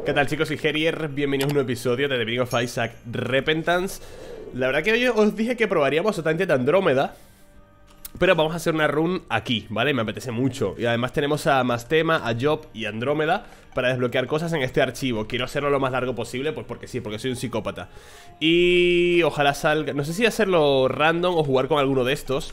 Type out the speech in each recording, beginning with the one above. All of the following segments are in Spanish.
¿Qué tal, chicos? Soy Herier, bienvenidos a un nuevo episodio de The Binding of Isaac Repentance. La verdad que hoy os dije que probaríamos Tainted Andrómeda, pero vamos a hacer una run aquí, ¿vale? Me apetece mucho. Y además tenemos a Mastema, a Job y a Andrómeda para desbloquear cosas en este archivo. Quiero hacerlo lo más largo posible, pues porque sí, porque soy un psicópata. Y ojalá salga... No sé si hacerlo random o jugar con alguno de estos,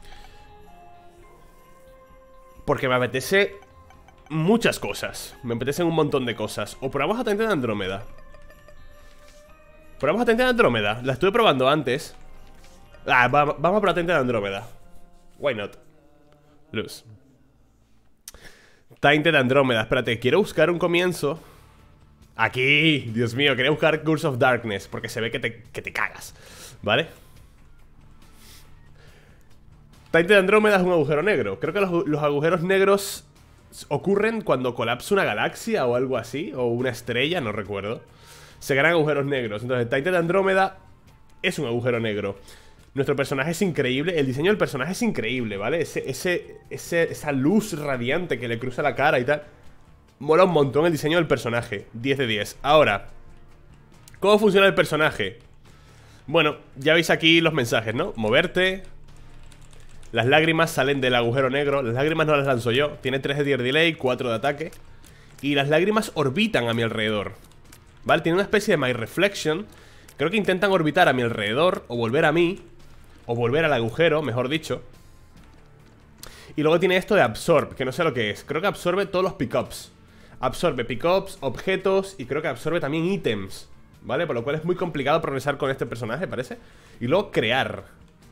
porque me apetece muchas cosas. Me apetecen un montón de cosas. O probamos a Tainted Andrómeda. Probamos a Tainted Andrómeda. La estuve probando antes. Vamos a probar a Tainted Andrómeda. Why not? Luz. Tainted Andrómeda. Espérate, quiero buscar un comienzo. Aquí, Dios mío, quería buscar Curse of Darkness, porque se ve que te cagas, ¿vale? Tainted Andrómeda es un agujero negro. Creo que los agujeros negros ocurren cuando colapsa una galaxia o algo así, o una estrella, no recuerdo. Se crean agujeros negros. Entonces Tainted Andrómeda es un agujero negro. Nuestro personaje es increíble. El diseño del personaje es increíble, ¿vale? Esa luz radiante que le cruza la cara y tal. Mola un montón el diseño del personaje. 10 de 10. Ahora, ¿cómo funciona el personaje? Bueno, ya veis aquí los mensajes, ¿no? Moverte. Las lágrimas salen del agujero negro. Las lágrimas no las lanzo yo. Tiene 3 de Tear Delay, 4 de ataque. Y las lágrimas orbitan a mi alrededor, ¿vale? Tiene una especie de My Reflection. Creo que intentan orbitar a mi alrededor, o volver a mí, o volver al agujero, mejor dicho. Y luego tiene esto de Absorb, que no sé lo que es. Creo que absorbe todos los pickups. Absorbe pickups, objetos, y creo que absorbe también ítems, ¿vale? Por lo cual es muy complicado progresar con este personaje, parece. Y luego crear.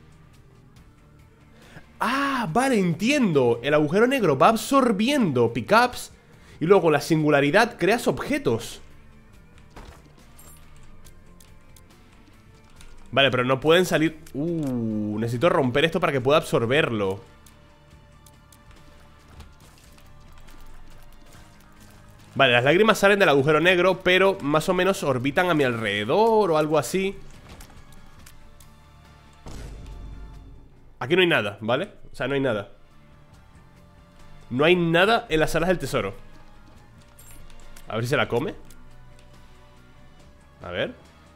Ah, vale, entiendo. El agujero negro va absorbiendo pickups y luego con la singularidad creas objetos. Vale, pero no pueden salir... necesito romper esto para que pueda absorberlo. Vale, las lágrimas salen del agujero negro, pero más o menos orbitan a mi alrededor o algo así. Aquí no hay nada, ¿vale? O sea, no hay nada. No hay nada en las salas del tesoro. A ver si se la come. A ver.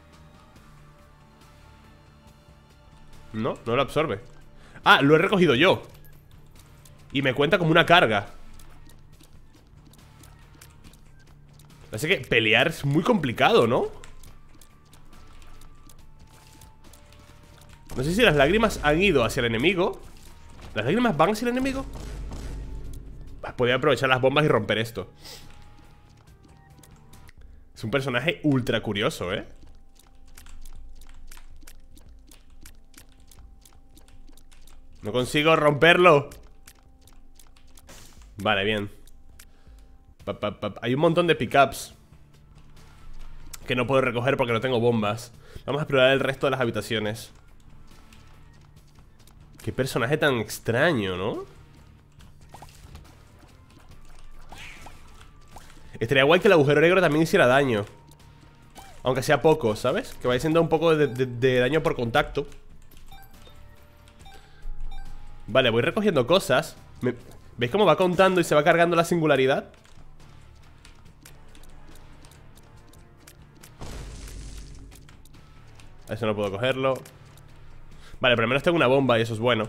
No, no lo absorbe. Ah, lo he recogido yo. Y me cuenta como una carga. Así que pelear es muy complicado, ¿no? No sé si las lágrimas han ido hacia el enemigo. ¿Las lágrimas van hacia el enemigo? Podría aprovechar las bombas y romper esto. Es un personaje ultra curioso, ¿eh? No consigo romperlo. Vale, bien. Hay un montón de pickups que no puedo recoger porque no tengo bombas. Vamos a explorar el resto de las habitaciones. Qué personaje tan extraño, ¿no? Estaría guay que el agujero negro también hiciera daño, aunque sea poco, ¿sabes? Que vaya siendo un poco de daño por contacto. Vale, voy recogiendo cosas. ¿Veis cómo va contando y se va cargando la singularidad? Eso no puedo cogerlo. Vale, pero al menos tengo una bomba y eso es bueno,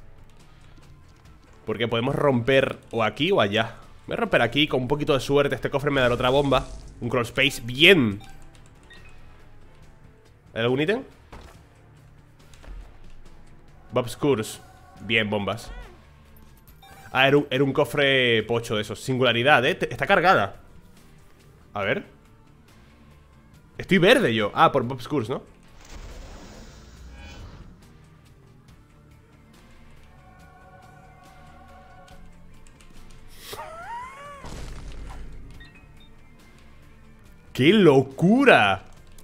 porque podemos romper o aquí o allá. Voy a romper aquí, con un poquito de suerte este cofre me dará otra bomba. Un crawl space, bien. ¿Hay algún ítem? Bob's Curse. Bien, bombas. Ah, era un cofre pocho de esos. Singularidad, está cargada. A ver. Estoy verde yo. Ah, por Bob's Curse, ¿no? ¡Qué locura!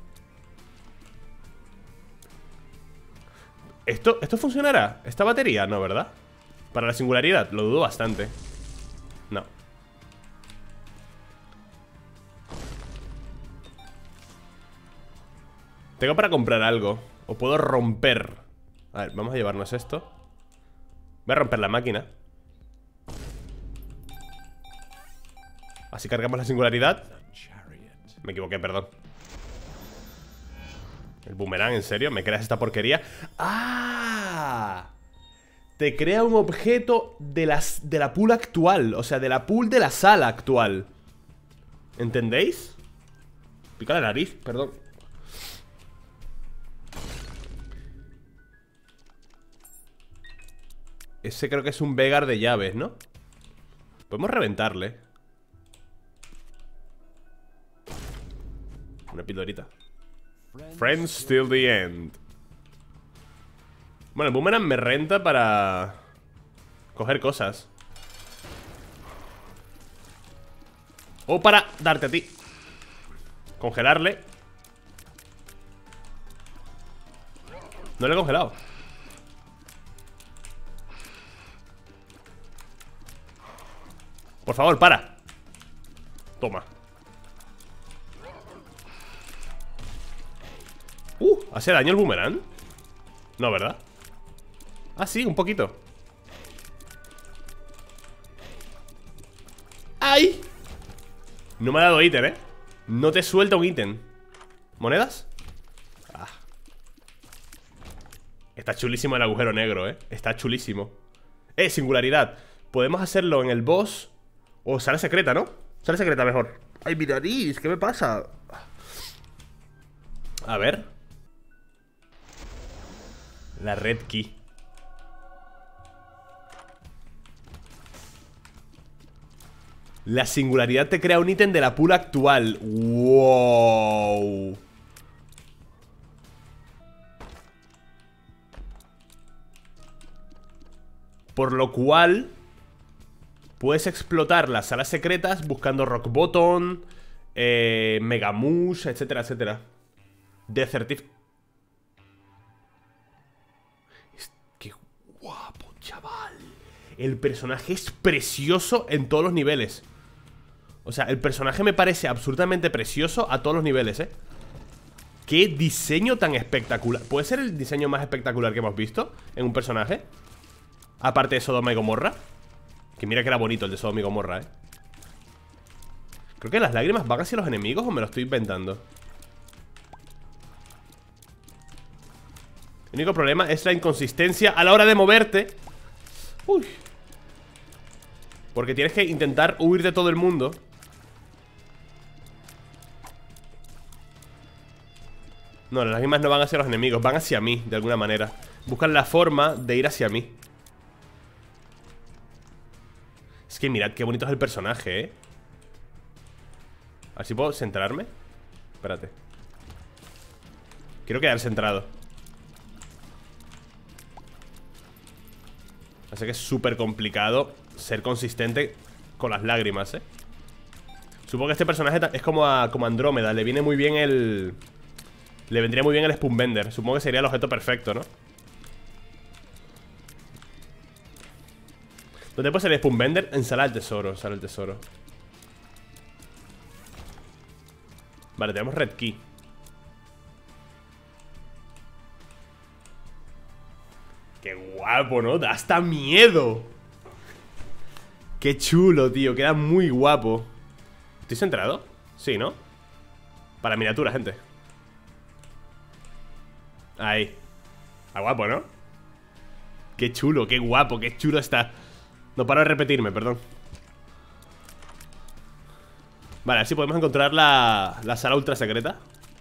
¿Esto funcionará? ¿Esta batería? No, ¿verdad? Para la singularidad, lo dudo bastante. No. Tengo para comprar algo. O puedo romper. A ver, vamos a llevarnos esto. Voy a romper la máquina. Así cargamos la singularidad. Me equivoqué, perdón. El boomerang, ¿en serio? ¿Me creas esta porquería? ¡Ah! Te crea un objeto de la pool actual. O sea, de la pool de la sala actual. ¿Entendéis? Pica la nariz, perdón. Ese creo que es un Vegar de llaves, ¿no? Podemos reventarle. Una pildorita. Friends till the end. Bueno, el boomerang me renta para coger cosas. O para darte a ti. Congelarle. No le he congelado. Por favor, para. Toma. ¿Hace daño el boomerang? No, ¿verdad? Ah, sí, un poquito. ¡Ay! No me ha dado ítem, ¿eh? No te suelta un ítem. ¿Monedas? Ah. Está chulísimo el agujero negro, ¿eh? Está chulísimo. Singularidad. Podemos hacerlo en el boss o sala secreta, ¿no? Sala secreta mejor. Ay, mi nariz, ¿qué me pasa? A ver. La red key. La singularidad te crea un ítem de la pool actual. ¡Wow! Por lo cual puedes explotar las salas secretas buscando Rock Bottom, Megamush, etcétera, etcétera. Desertif... ¡Qué guapo, chaval! El personaje es precioso en todos los niveles. O sea, el personaje me parece absolutamente precioso a todos los niveles, ¿eh? ¡Qué diseño tan espectacular! ¿Puede ser el diseño más espectacular que hemos visto en un personaje? Aparte de Sodoma y Gomorra. Que mira que era bonito el de Sodoma y Gomorra, ¿eh? Creo que las lágrimas van hacia los enemigos o me lo estoy inventando. El único problema es la inconsistencia a la hora de moverte. Uy. Porque tienes que intentar huir de todo el mundo. No, las lágrimas no van hacia los enemigos, van hacia mí, de alguna manera. Buscan la forma de ir hacia mí. Es que mirad qué bonito es el personaje, ¿eh? A ver si puedo centrarme. Espérate. Quiero quedar centrado. Así que es súper complicado ser consistente con las lágrimas, ¿eh? Supongo que este personaje es como Andrómeda. Le viene muy bien el... Le vendría muy bien el Spoonbender. Supongo que sería el objeto perfecto, ¿no? ¿Dónde puede ser el Spoonbender? En sala del tesoro, sala del tesoro. Vale, tenemos Red Key. Qué guapo, ¿no? Da hasta miedo. Qué chulo, tío. Queda muy guapo. ¿Estoy centrado? Sí, ¿no? Para miniatura, gente. Ahí. Está guapo, ¿no? Qué chulo, qué guapo, qué chulo está. No paro de repetirme, perdón. Vale, así podemos encontrar la sala ultra secreta.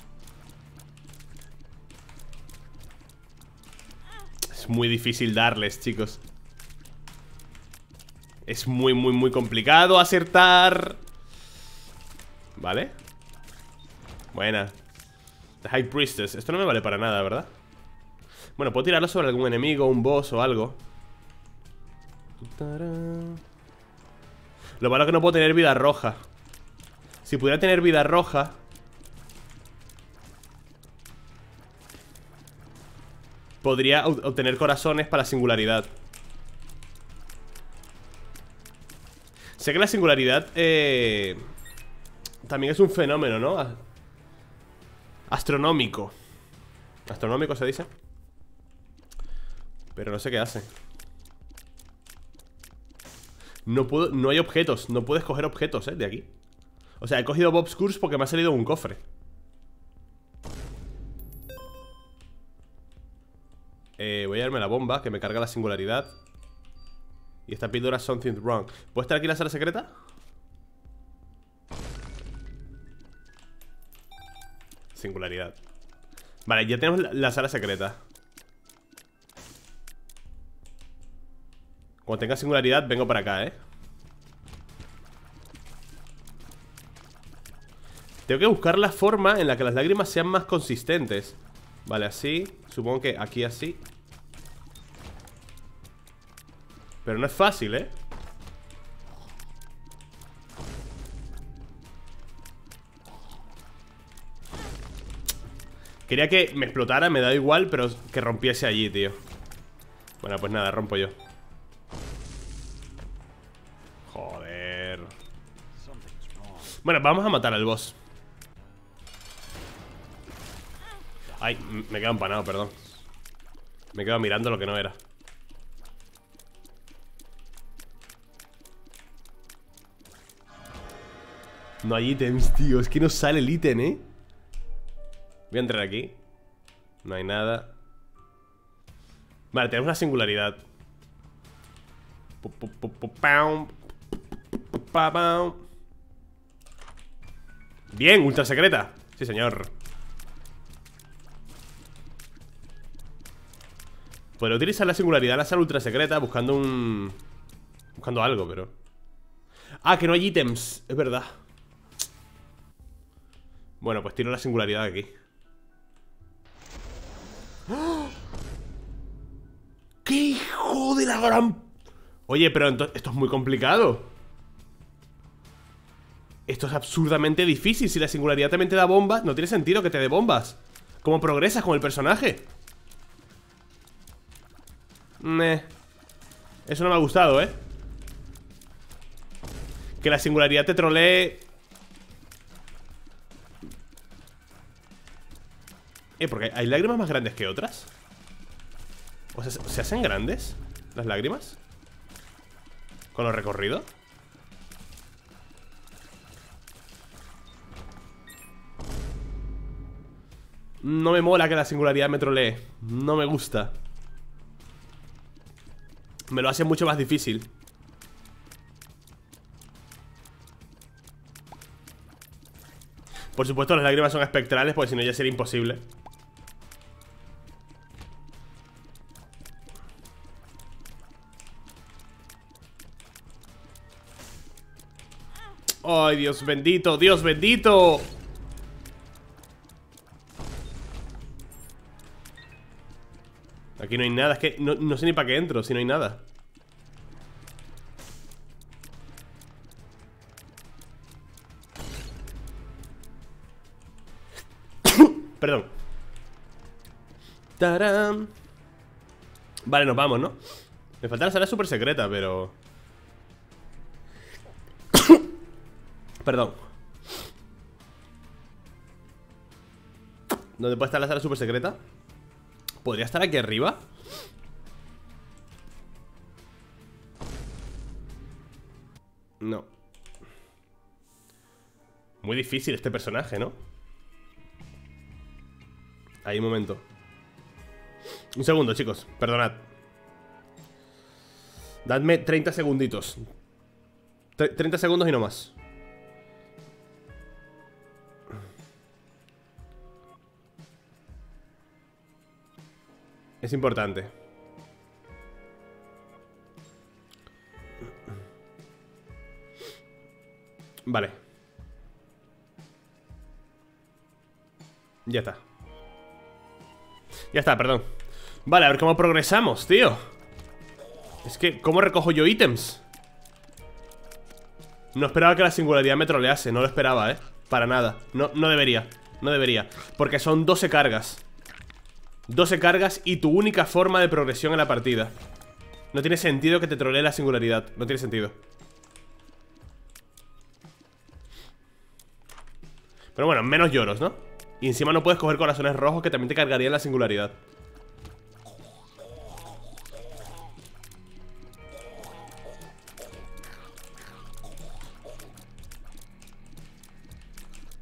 Es muy difícil darles, chicos. Es muy, muy, muy complicado acertar. Vale. Buena. The High Priestess. Esto no me vale para nada, ¿verdad? Bueno, puedo tirarlo sobre algún enemigo, un boss o algo. Lo malo es que no puedo tener vida roja. Si pudiera tener vida roja, podría obtener corazones para la singularidad. Sé que la singularidad también es un fenómeno, ¿no? Astronómico. Astronómico se dice. Pero no sé qué hace. No puedo, no hay objetos. No puedes coger objetos, de aquí. O sea, he cogido Bob's Curse porque me ha salido un cofre. Voy a darme la bomba, que me carga la singularidad. Y esta píldora Something Wrong. ¿Puede estar aquí la sala secreta? Singularidad. Vale, ya tenemos la sala secreta. Cuando tenga singularidad vengo para acá, Tengo que buscar la forma en la que las lágrimas sean más consistentes. Vale, así. Supongo que aquí así. Pero no es fácil, Quería que me explotara, me da igual, pero que rompiese allí, tío. Bueno, pues nada, rompo yo. Joder. Bueno, vamos a matar al boss. Ay, me he quedado empanado, perdón. Me he quedado mirando lo que no era. No hay ítems, tío. Es que no sale el ítem, Voy a entrar aquí. No hay nada. Vale, tenemos una singularidad. Bien, ultra secreta. Sí, señor. Podría utilizar la singularidad en la sala ultra secreta buscando un... buscando algo, pero... Ah, que no hay ítems. Es verdad. Bueno, pues tiro la singularidad aquí. ¡Oh! ¡Qué hijo de la gran... Oye, pero esto es muy complicado. Esto es absurdamente difícil. Si la singularidad también te da bombas, no tiene sentido que te dé bombas. ¿Cómo progresas con el personaje? Eso no me ha gustado, Que la singularidad te trolee. Porque hay lágrimas más grandes que otras. O sea, ¿se hacen grandes las lágrimas? ¿Con lo recorrido? No me mola que la singularidad me trolee. No me gusta. Me lo hace mucho más difícil. Por supuesto las lágrimas son espectrales, porque si no ya sería imposible. ¡Ay, Dios bendito! ¡Dios bendito! Aquí no hay nada, es que no sé ni para qué entro si no hay nada. Perdón. ¡Tarán! Vale, nos vamos, ¿no? Me falta la sala súper secreta, pero... Perdón. ¿Dónde puede estar la sala súper secreta? ¿Podría estar aquí arriba? No. Muy difícil este personaje, ¿no? Ahí, un momento. Un segundo, chicos, perdonad. Dadme 30 segunditos. 30 segundos y no más. Es importante. Vale. Ya está. Ya está, perdón. Vale, a ver cómo progresamos, tío. Es que, ¿cómo recojo yo ítems? No esperaba que la singularidad me trolease. No lo esperaba, para nada. No debería. No debería. Porque son 12 cargas. 12 cargas y tu única forma de progresión en la partida. No tiene sentido que te trolee la singularidad. No tiene sentido. Pero bueno, menos lloros, ¿no? Y encima no puedes coger corazones rojos, que también te cargarían la singularidad.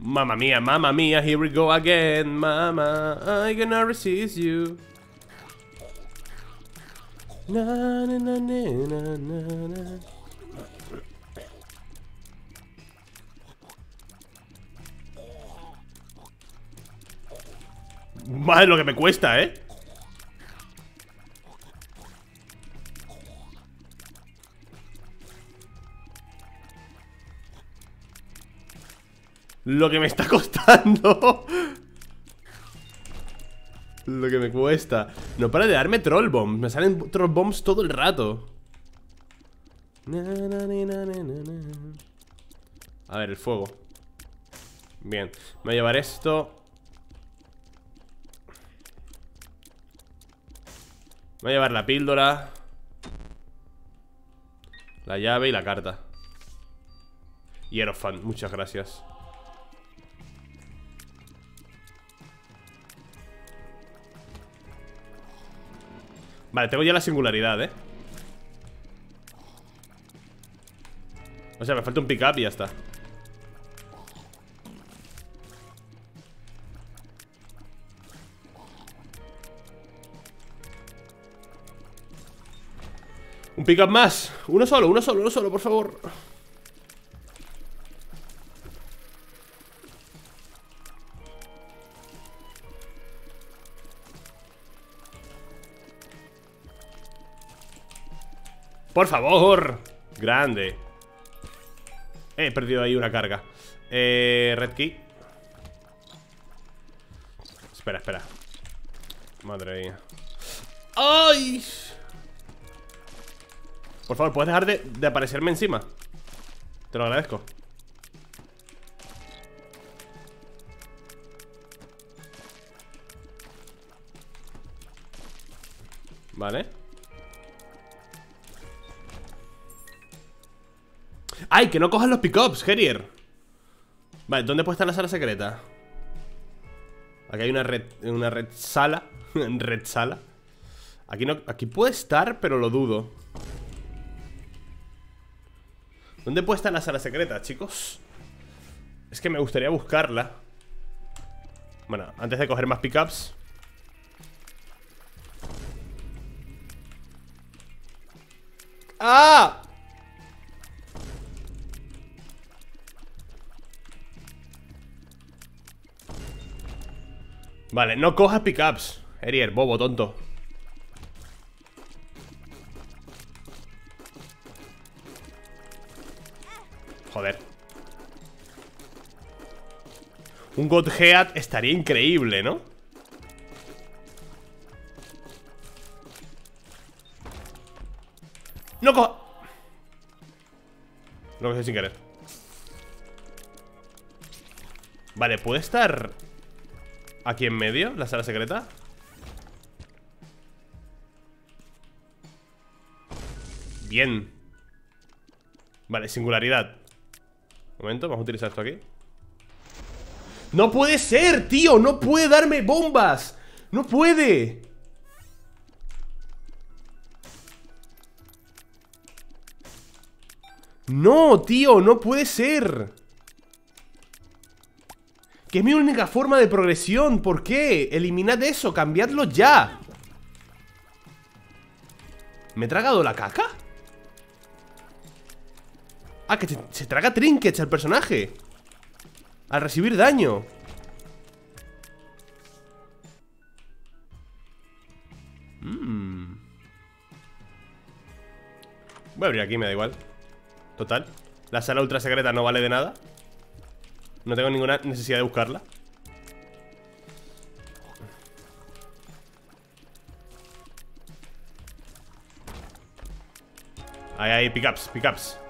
mamma mía, here we go again. Mama, I cannot resist you. Na, na, na, na, na, na. Madre lo que me cuesta, ¿eh? Lo que me está costando. Lo que me cuesta. No para de darme troll bombs. Me salen troll bombs todo el rato. A ver, el fuego. Bien, me voy a llevar esto. Me voy a llevar la píldora, la llave y la carta. Hierofan, muchas gracias. Vale, tengo ya la singularidad, ¿eh? O sea, me falta un pick-up y ya está. Un pick-up más. Uno solo, por favor. Por favor. Grande. He perdido ahí una carga. Red key. Espera, espera. Madre mía. ¡Ay! Por favor, ¿puedes dejar de aparecerme encima? Te lo agradezco. Vale. ¡Ay! Que no cojan los pickups, Harrier. Vale, ¿dónde puede estar la sala secreta? Aquí hay una red sala. Red sala. Aquí no, aquí puede estar, pero lo dudo. ¿Dónde puede estar la sala secreta, chicos? Es que me gustaría buscarla. Bueno, antes de coger más pickups. ¡Ah! Vale, no cojas pickups, Harrier, bobo, tonto. Joder. Un Godhead estaría increíble, ¿no? ¡No coja! Lo que sé sin querer. Vale, ¿puede estar aquí en medio, la sala secreta? Bien. Vale, singularidad. Un momento, vamos a utilizar esto aquí. ¡No puede ser, tío! ¡No puede darme bombas! ¡No puede! ¡No, tío! ¡No puede ser! Que es mi única forma de progresión. ¿Por qué? Eliminad eso, cambiadlo ya. ¿Me he tragado la caca? Ah, que se traga trinkets al personaje al recibir daño. Voy a abrir aquí, me da igual. Total, la sala ultra secreta no vale de nada. No tengo ninguna necesidad de buscarla. Ahí, pickups, pickups.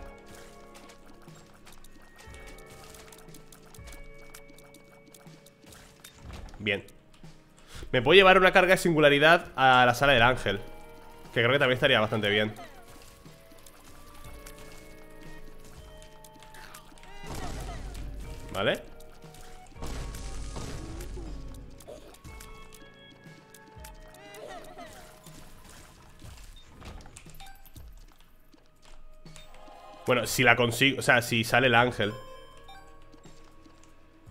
Bien. Me puedo llevar una carga de singularidad a la sala del ángel, que creo que también estaría bastante bien. Vale. Bueno, si la consigo, o sea, si sale el ángel.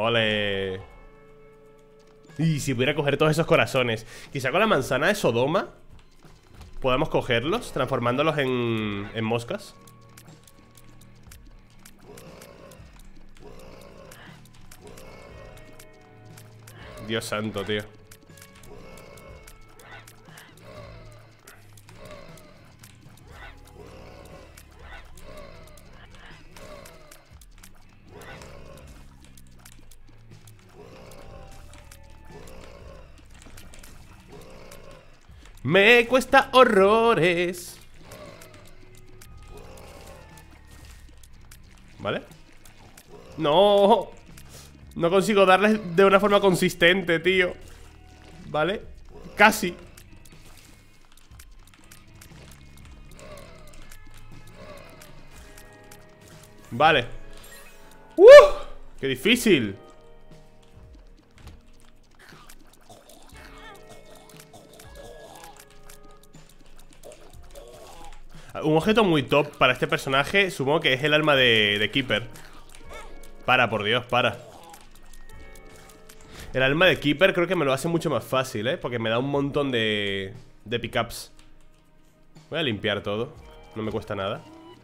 Ole. Y si pudiera coger todos esos corazones. Quizá con la manzana de Sodoma podamos cogerlos, transformándolos en moscas. Dios santo, tío. Me cuesta horrores. ¿Vale? No. No consigo darles de una forma consistente, tío. ¿Vale? Casi. Vale. ¡Qué difícil! Un objeto muy top para este personaje, supongo que es el alma de Keeper. Para, por Dios, para. El alma de Keeper creo que me lo hace mucho más fácil, porque me da un montón de pickups. Voy a limpiar todo. No me cuesta nada.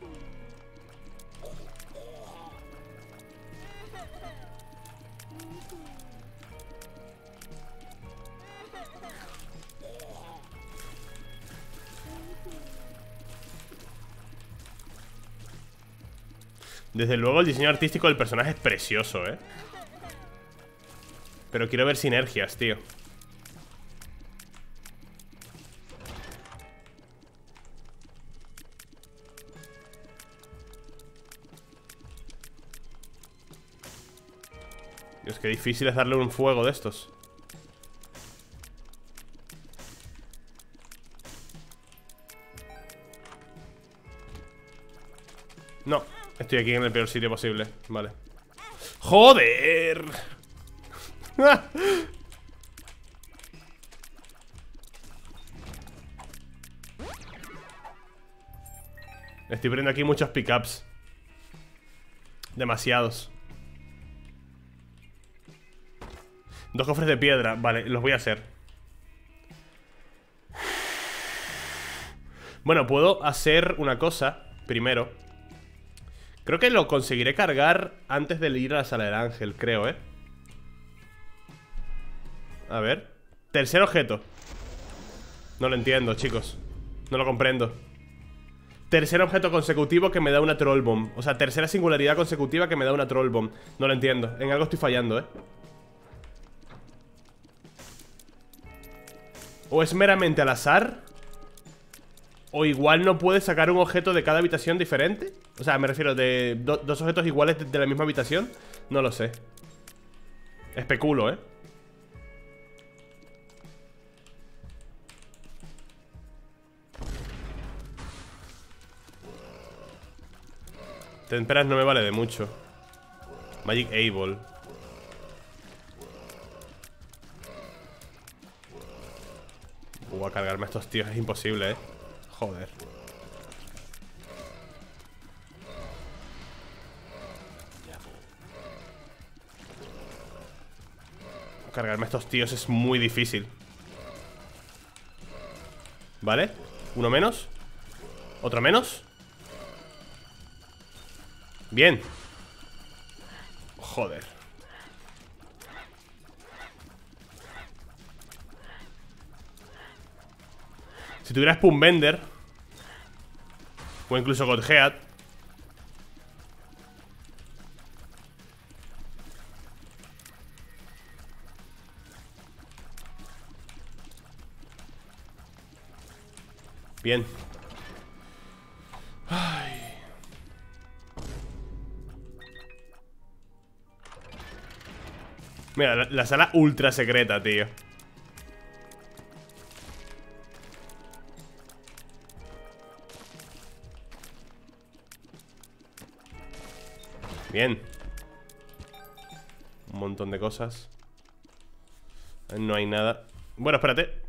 Desde luego el diseño artístico del personaje es precioso, pero quiero ver sinergias, tío. Dios, qué difícil es darle un fuego de estos. No, estoy aquí en el peor sitio posible. Vale. ¡Joder! Estoy poniendo aquí muchos pickups. Demasiados. 2 cofres de piedra. Vale, los voy a hacer. Bueno, puedo hacer una cosa primero. Creo que lo conseguiré cargar antes de ir a la sala del ángel, creo, A ver. Tercer objeto. No lo entiendo, chicos. No lo comprendo. Tercer objeto consecutivo que me da una Troll Bomb. O sea, tercera singularidad consecutiva que me da una Troll Bomb. No lo entiendo. En algo estoy fallando, O es meramente al azar, o igual no puedes sacar un objeto de cada habitación diferente. O sea, me refiero de dos objetos iguales de la misma habitación. No lo sé. Especulo, Temperas no me vale de mucho. Magic Able. A cargarme a estos tíos es imposible, Joder. Cargarme a estos tíos es muy difícil. Vale. Uno menos. Otro menos. Bien. Joder. Si tuviera Spoonbender o incluso Godhead, bien. Ay. Mira, la sala ultra secreta, tío. Bien. Un montón de cosas. No hay nada. Bueno, espérate.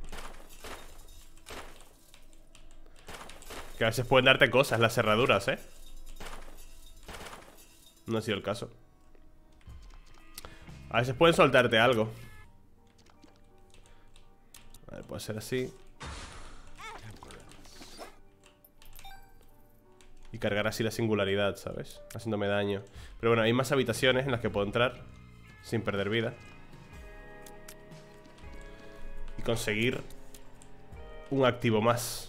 Que a veces pueden darte cosas las cerraduras, No ha sido el caso. A veces pueden soltarte algo. A ver, puede ser así. Y cargar así la singularidad, ¿sabes? Haciéndome daño. Pero bueno, hay más habitaciones en las que puedo entrar sin perder vida. Y conseguir un activo más.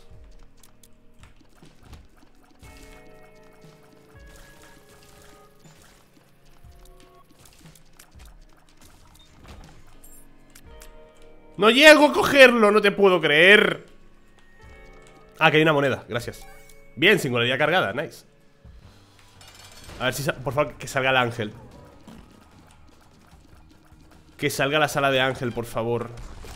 ¡No llego a cogerlo! ¡No te puedo creer! Ah, que hay una moneda, gracias. Bien, singularidad cargada, nice. A ver si... por favor, que salga el ángel. Que salga la sala de ángel, por favor.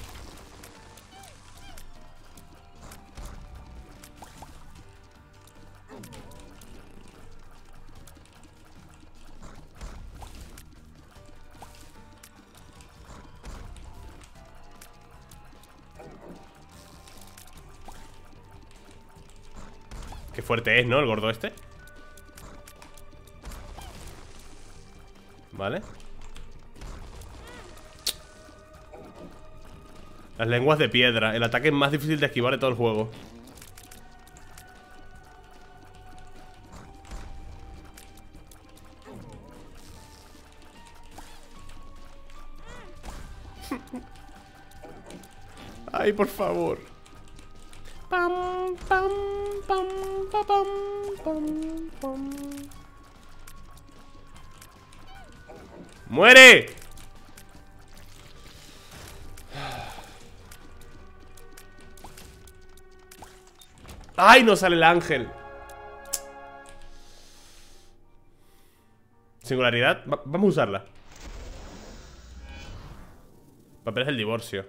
Qué fuerte es, ¿no? El gordo este. Vale. Las lenguas de piedra. El ataque más difícil de esquivar de todo el juego. Ay, por favor. Pam, pam, pam, pam, pam, pam. ¡Muere! ¡Ay, no sale el ángel! Singularidad. Vamos a usarla. Papeles del divorcio.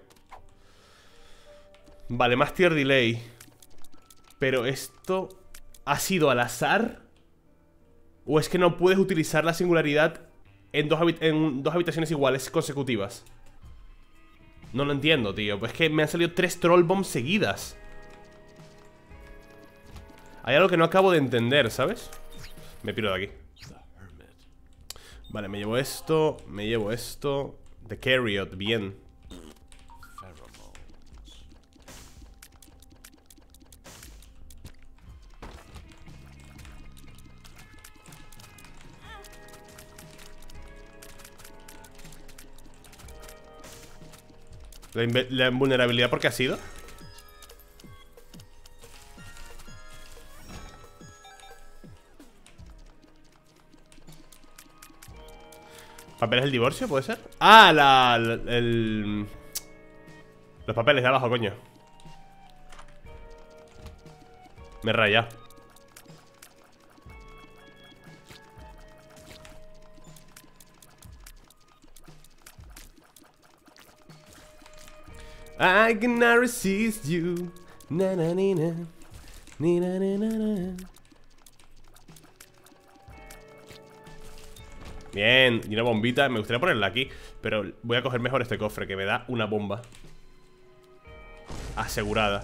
Vale, más tier delay. Pero esto... ¿ha sido al azar? ¿O es que no puedes utilizar la singularidad en dos habitaciones iguales consecutivas? No lo entiendo, tío. Pues es que me han salido 3 troll bombs seguidas. Hay algo que no acabo de entender, ¿sabes? Me piro de aquí. Vale, me llevo esto. Me llevo esto. The Carriot, bien. La invulnerabilidad, ¿por qué ha sido? ¿Papeles del divorcio, puede ser? Ah, los papeles de abajo, coño. Me he rayado. I cannot resist you. Na na ni na. Ni na na na na. Bien, y una bombita. Me gustaría ponerla aquí, pero voy a coger mejor este cofre, que me da una bomba asegurada.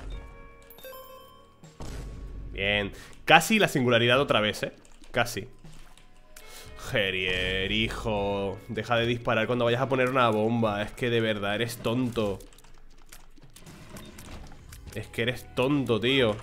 Bien. Casi la singularidad otra vez, casi. Gerier, hijo, deja de disparar cuando vayas a poner una bomba. Es que de verdad eres tonto. Es que eres tonto, tío.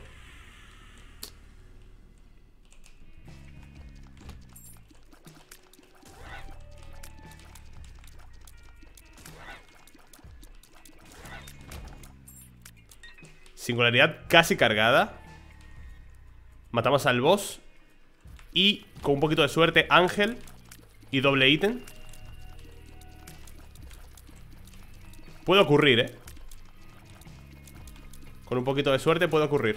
Singularidad casi cargada. Matamos al boss. Y con un poquito de suerte, ángel. Y doble ítem. Puede ocurrir, Con un poquito de suerte puede ocurrir.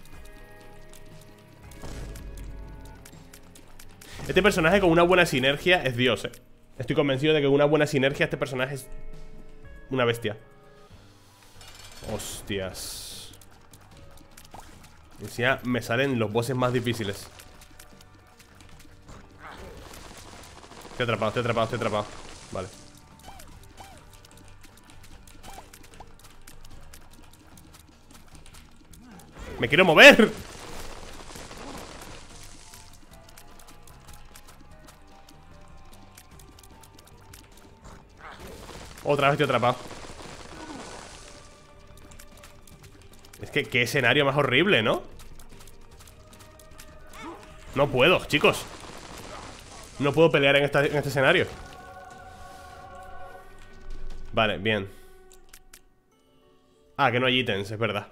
Este personaje con una buena sinergia es Dios, Estoy convencido de que con una buena sinergia este personaje es una bestia. Hostias. Encima me salen los bosses más difíciles. Estoy atrapado, estoy atrapado, estoy atrapado. Vale. ¡Me quiero mover! Otra vez estoy atrapado. Es que qué escenario más horrible, ¿no? No puedo, chicos. No puedo pelear en este escenario. Vale, bien. Ah, que no hay ítems, es verdad.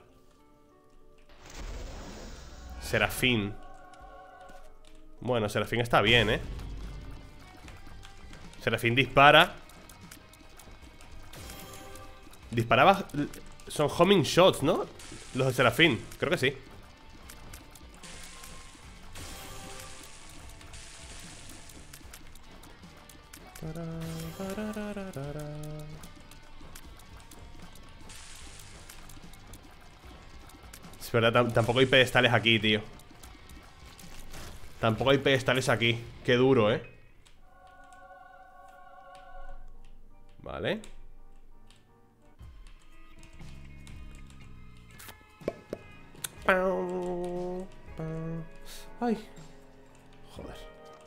Serafín. Bueno, Serafín está bien, ¿eh? Serafín dispara. Disparaba... Son homing shots, ¿no? Los de Serafín, creo que sí. Es verdad, tampoco hay pedestales aquí, tío. Tampoco hay pedestales aquí. Qué duro, ¿eh? Vale. Ay. Joder.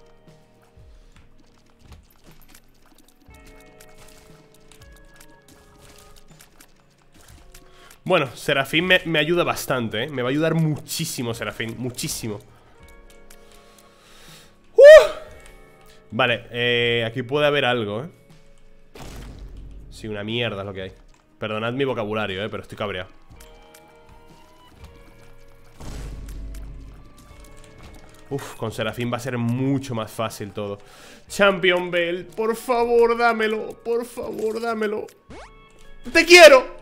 Bueno, Serafín me ayuda bastante, ¿eh? Me va a ayudar muchísimo Serafín, muchísimo. Vale, aquí puede haber algo, ¿eh? Sí, una mierda es lo que hay. Perdonad mi vocabulario, pero estoy cabreado. Uf, con Serafín va a ser mucho más fácil todo. Champion Bell, por favor, dámelo. Por favor, dámelo. ¡Te quiero!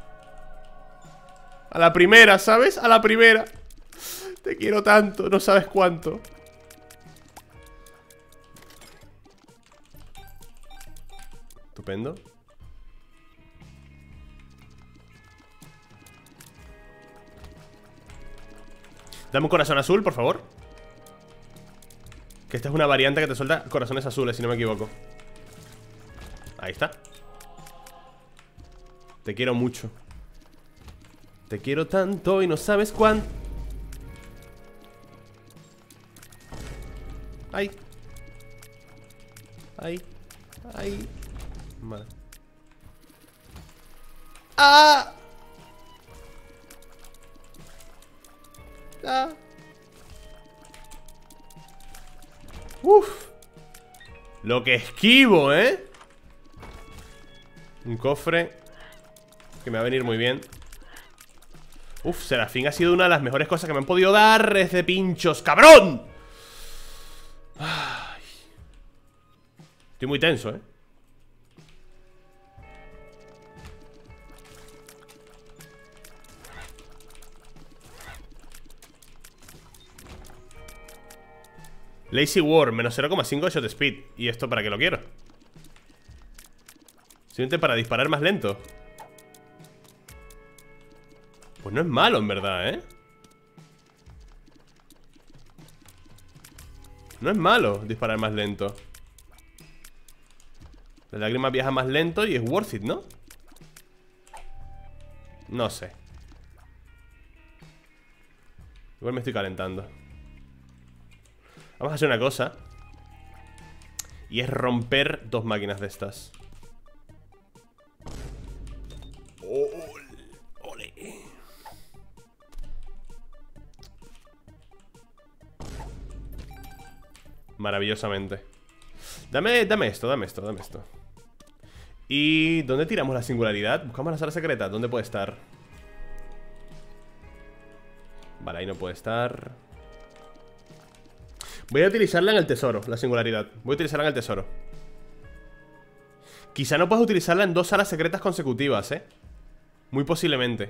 A la primera, ¿sabes? A la primera. Te quiero tanto, no sabes cuánto. Estupendo. Dame un corazón azul, por favor. Que esta es una variante que te suelta corazones azules, si no me equivoco. Ahí está. Te quiero mucho. Te quiero tanto y no sabes cuánto. Ay. Ay. Ay. Vale. ¡Ah! ¡Ah! ¡Uf! Lo que esquivo, ¿eh? Un cofre que me va a venir muy bien. Uf, Serafín ha sido una de las mejores cosas que me han podido dar de pinchos. ¡Cabrón! Ay. Estoy muy tenso, ¿eh? Lazy War, menos 0,5 de shot speed. ¿Y esto para qué lo quiero? Simplemente para disparar más lento. Pues no es malo, en verdad, ¿eh? No es malo disparar más lento. La lágrima viaja más lento y es worth it, ¿no? No sé. Igual me estoy calentando. Vamos a hacer una cosa. Y es romper dos máquinas de estas. Ole. Maravillosamente. Dame esto, dame esto, dame esto. ¿Y dónde tiramos la singularidad? Buscamos la sala secreta. ¿Dónde puede estar? Vale, ahí no puede estar. Voy a utilizarla en el tesoro, la singularidad. Voy a utilizarla en el tesoro. Quizá no puedas utilizarla en dos salas secretas consecutivas, ¿eh? Muy posiblemente.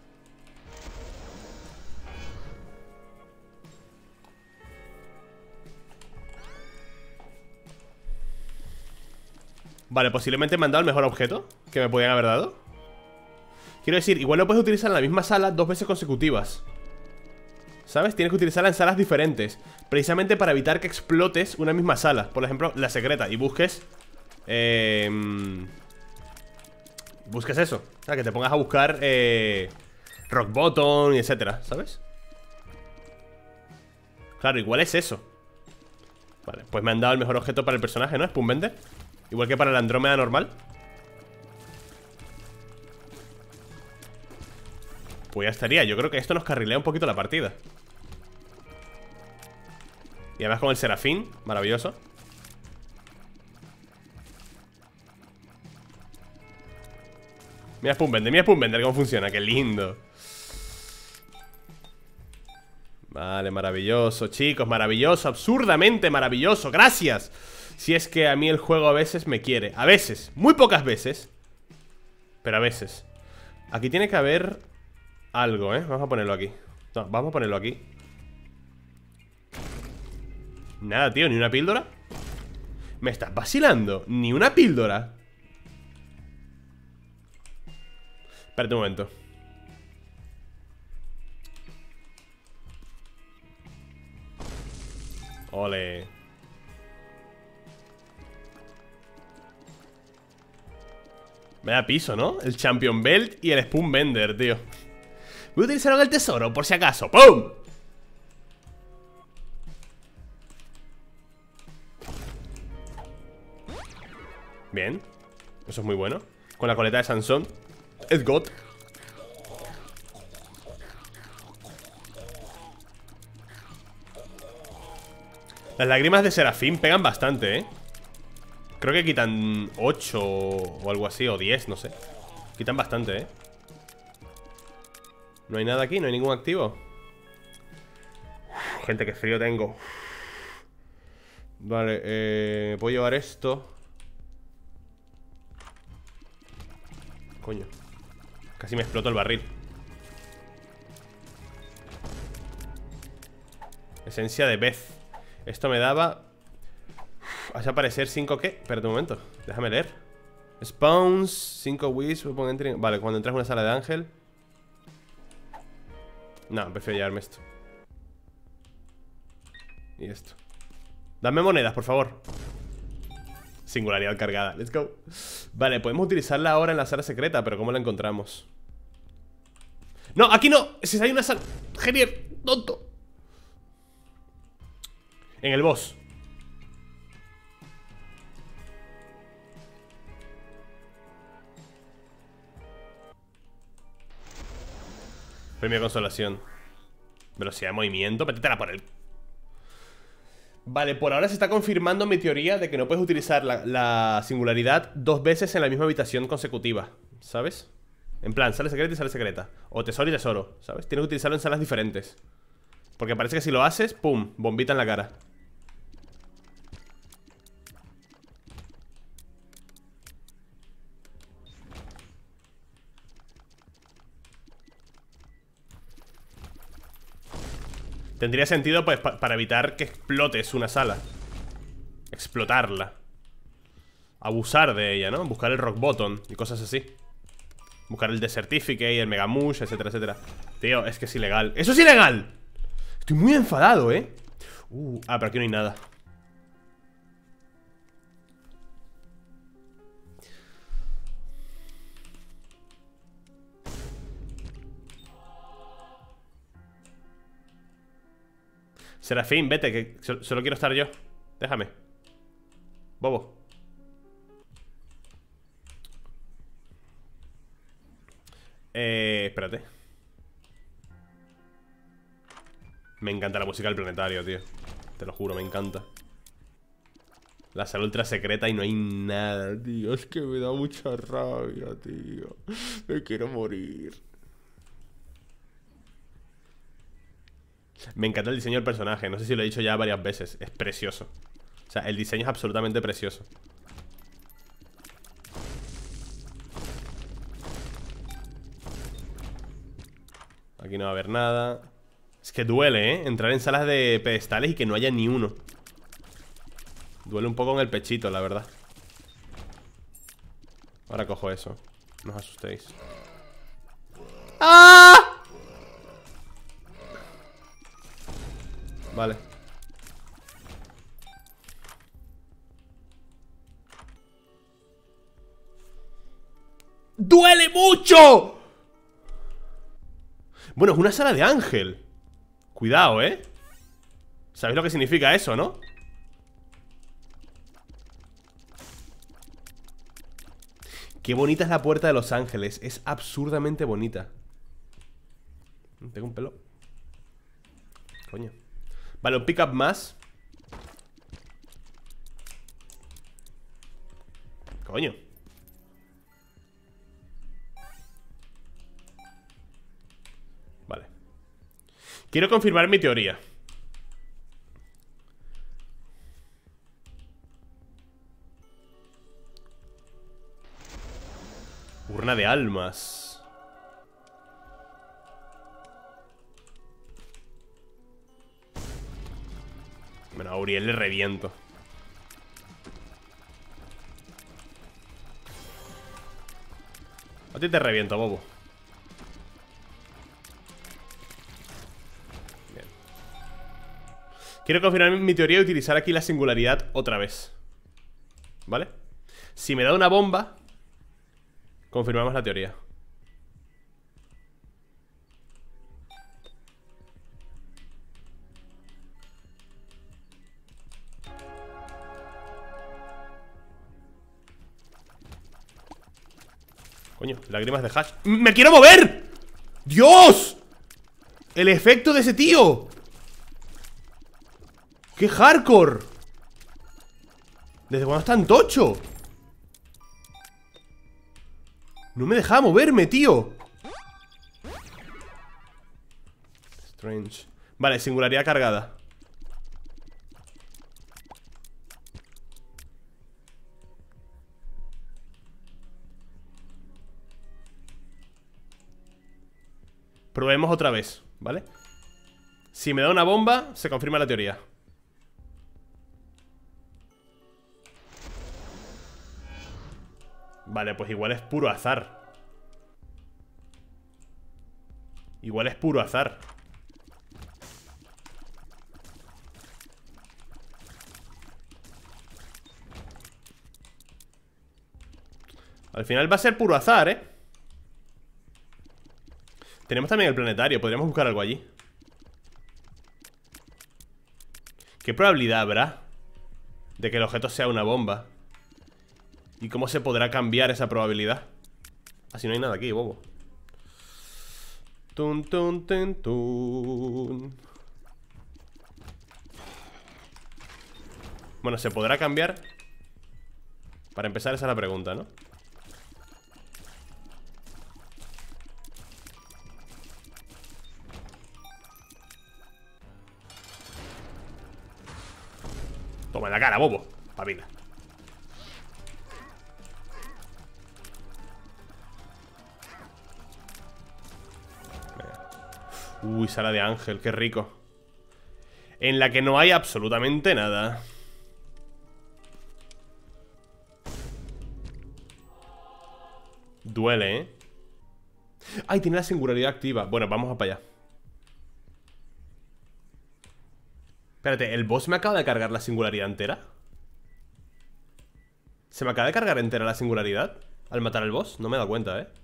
Vale, posiblemente me han dado el mejor objeto que me podían haber dado. Quiero decir, igual no puedes utilizar en la misma sala dos veces consecutivas, ¿sabes? Tienes que utilizarla en salas diferentes, precisamente para evitar que explotes una misma sala. Por ejemplo, la secreta, y busques busques eso. O sea, que te pongas a buscar Rock Bottom y etcétera, ¿sabes? Claro, igual es eso. Vale, pues me han dado el mejor objeto para el personaje, ¿no? Spoonbender. Igual que para la Andrómeda normal. Pues ya estaría. Yo creo que esto nos carrilea un poquito la partida. Y además con el Serafín, maravilloso. Mira Spunbender cómo funciona, qué lindo. Vale, maravilloso, chicos, maravilloso, absurdamente maravilloso, gracias. Si es que a mí el juego a veces me quiere. A veces, muy pocas veces, pero a veces. Aquí tiene que haber algo, vamos a ponerlo aquí. No, vamos a ponerlo aquí. Nada, tío, ni una píldora. ¿Me estás vacilando? Ni una píldora. Espérate un momento. Ole. Me da piso, ¿no? El Champion Belt y el Spunbender, tío. Voy a utilizar el tesoro, por si acaso. ¡Pum! Bien. Eso es muy bueno. Con la coleta de Sansón. Es God. Las lágrimas de Serafín pegan bastante, ¿eh? Creo que quitan 8 o algo así, o 10, no sé. Quitan bastante, ¿eh? No hay nada aquí, no hay ningún activo. Uf, gente, qué frío tengo. Vale, puedo llevar esto. Coño. Casi me explotó el barril. Esencia de Beth. Esto me daba... Hace aparecer 5 ¿qué? Espérate un momento, déjame leer. Spawns, 5 Wish. Vale, cuando entras en una sala de ángel. No, prefiero llevarme esto. Y esto. Dame monedas, por favor. Singularidad cargada, let's go. Vale, podemos utilizarla ahora en la sala secreta, pero ¿cómo la encontramos? No, aquí no. Si hay una sala... Genier, tonto. En el boss. Premio de consolación. Velocidad de movimiento, métetela por el... Vale, por ahora se está confirmando mi teoría de que no puedes utilizar la singularidad 2 veces en la misma habitación consecutiva, ¿sabes? En plan, sala secreta y sala secreta. O tesoro y tesoro, ¿sabes? Tienes que utilizarlo en salas diferentes. Porque parece que si lo haces, ¡pum! Bombita en la cara. Tendría sentido, pues, para evitar que explotes una sala. Explotarla. Abusar de ella, ¿no? Buscar el Rock Bottom y cosas así. Buscar el Death Certificate, el Megamush, etcétera, etcétera. Tío, es que es ilegal. ¡Eso es ilegal! Estoy muy enfadado, ¿eh? Pero aquí no hay nada. Serafín, vete, que solo quiero estar yo. Déjame. Bobo. Espérate. Me encanta la música del planetario, tío. Te lo juro, me encanta. La sala ultra secreta y no hay nada, tío. Es que me da mucha rabia, tío. Me quiero morir. Me encanta el diseño del personaje. No sé si lo he dicho ya varias veces. Es precioso. O sea, el diseño es absolutamente precioso. Aquí no va a haber nada. Es que duele, ¿eh? Entrar en salas de pedestales y que no haya ni uno. Duele un poco en el pechito, la verdad. Ahora cojo eso. No os asustéis. ¡Ah! Vale. ¡Duele mucho! Bueno, es una sala de ángel. Cuidado, ¿eh? ¿Sabéis lo que significa eso, no? Qué bonita es la puerta de los ángeles. Es absurdamente bonita. Tengo un pelo. Coño. Vale, un pick-up más. Coño. Vale. Quiero confirmar mi teoría. Urna de almas. Bueno, a Uriel le reviento. A ti te reviento, bobo. Bien. Quiero confirmar mi teoría y utilizar aquí la singularidad otra vez. ¿Vale? Si me da una bomba, confirmamos la teoría. Coño, lágrimas de hash. ¡Me quiero mover! ¡Dios! El efecto de ese tío. ¡Qué hardcore! ¿Desde cuándo es tan tocho? No me dejaba moverme, tío. Strange. Vale, singularidad cargada. Probemos otra vez, ¿vale? Si me da una bomba, se confirma la teoría. Vale, pues igual es puro azar. Igual es puro azar. Al final va a ser puro azar, ¿eh? Tenemos también el planetario, podríamos buscar algo allí. ¿Qué probabilidad habrá de que el objeto sea una bomba? ¿Y cómo se podrá cambiar esa probabilidad? Así no hay nada aquí, bobo. Tun, tun, tun, tun. Bueno, ¿se podrá cambiar? Para empezar, esa es la pregunta, ¿no? Toma en la cara, bobo. Pavila. Uy, sala de ángel, qué rico. En la que no hay absolutamente nada. Duele, ¿eh? Ay, tiene la singularidad activa. Bueno, vamos para allá. Espérate, ¿el boss me acaba de cargar la singularidad entera? ¿Se me acaba de cargar entera la singularidad al matar al boss? No me he dado cuenta, ¿eh?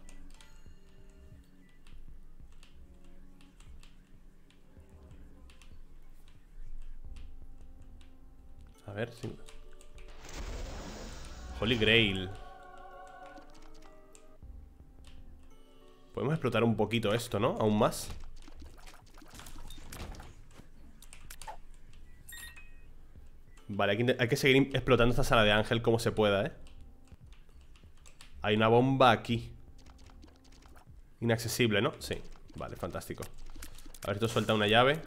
A ver si... Holy Grail. Podemos explotar un poquito esto, ¿no? Aún más. Vale, hay que seguir explotando esta sala de ángel como se pueda, ¿eh? Hay una bomba aquí. Inaccesible, ¿no? Sí, vale, fantástico. A ver, esto suelta una llave.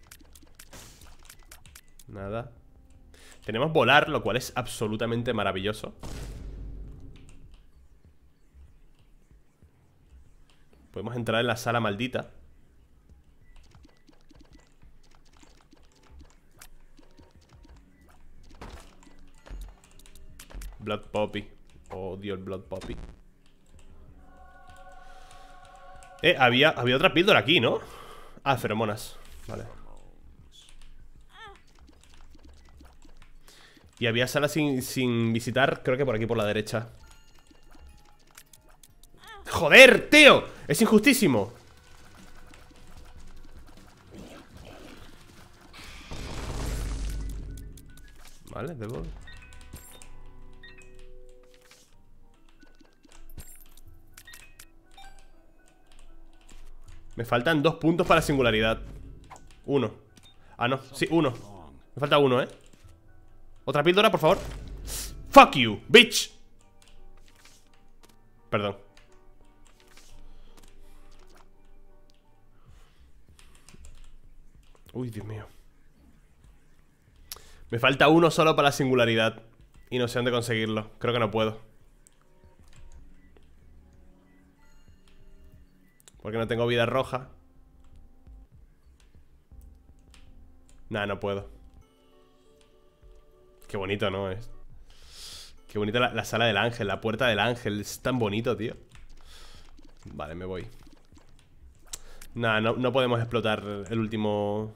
Nada. Tenemos volar, lo cual es absolutamente maravilloso. Podemos entrar en la sala maldita. Blood Poppy. Odio el Blood Poppy. Había otra píldora aquí, ¿no? Ah, feromonas. Vale. Y había salas sin visitar, creo que por aquí por la derecha. ¡Joder, tío! Es injustísimo. Vale, debo... Me faltan 2 puntos para singularidad. 1. Ah, no, sí, 1. Me falta 1, ¿eh? Otra píldora, por favor. Fuck you, bitch. Perdón. Uy, Dios mío. Me falta 1 solo para la singularidad. Y no sé dónde conseguirlo. Creo que no puedo. Porque no tengo vida roja. Nah, no puedo. Qué bonito, ¿no? Qué bonita la sala del ángel. La puerta del ángel. Es tan bonito, tío. Vale, me voy. Nah, no podemos explotar el último...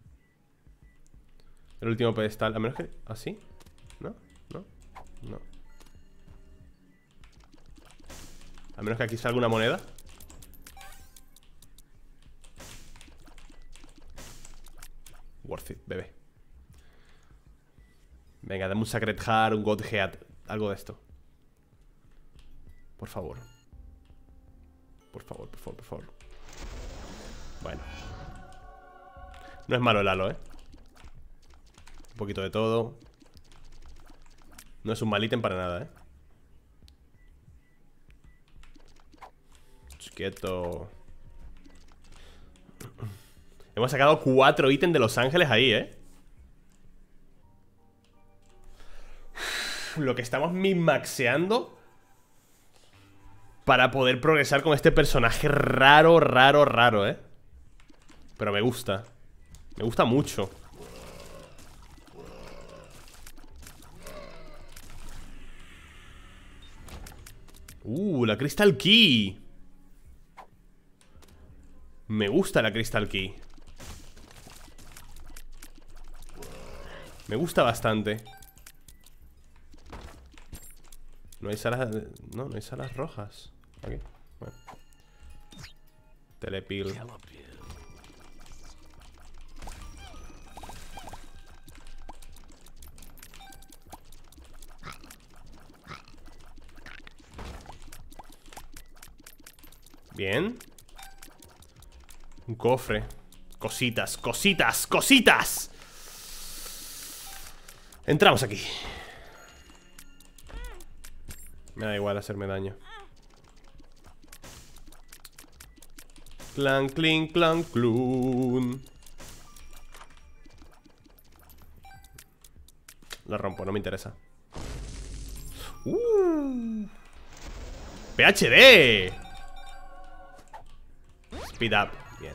El último pedestal. A menos que... ¿Así? ¿No? ¿No? No. A menos que aquí salga una moneda. Worth it, bebé. Venga, dame un Sacred Heart, un God Heart. Algo de esto. Por favor. Por favor, por favor, por favor. Bueno. No es malo el halo, ¿eh? Un poquito de todo. No es un mal ítem para nada, ¿eh? Quieto. Hemos sacado 4 ítems de Los Ángeles ahí, ¿eh? Lo que estamos min-maxeando para poder progresar con este personaje raro, raro, raro, ¿eh? Pero me gusta. Me gusta mucho. La Crystal Key. Me gusta la Crystal Key. Me gusta bastante. No hay salas... No hay salas rojas. Aquí, bueno. Telepil. Bien. Un cofre. Cositas, cositas, cositas. Entramos aquí. Me da igual hacerme daño. Clan, clink, clan, clun. La rompo, no me interesa. PhD. Speed up. Bien.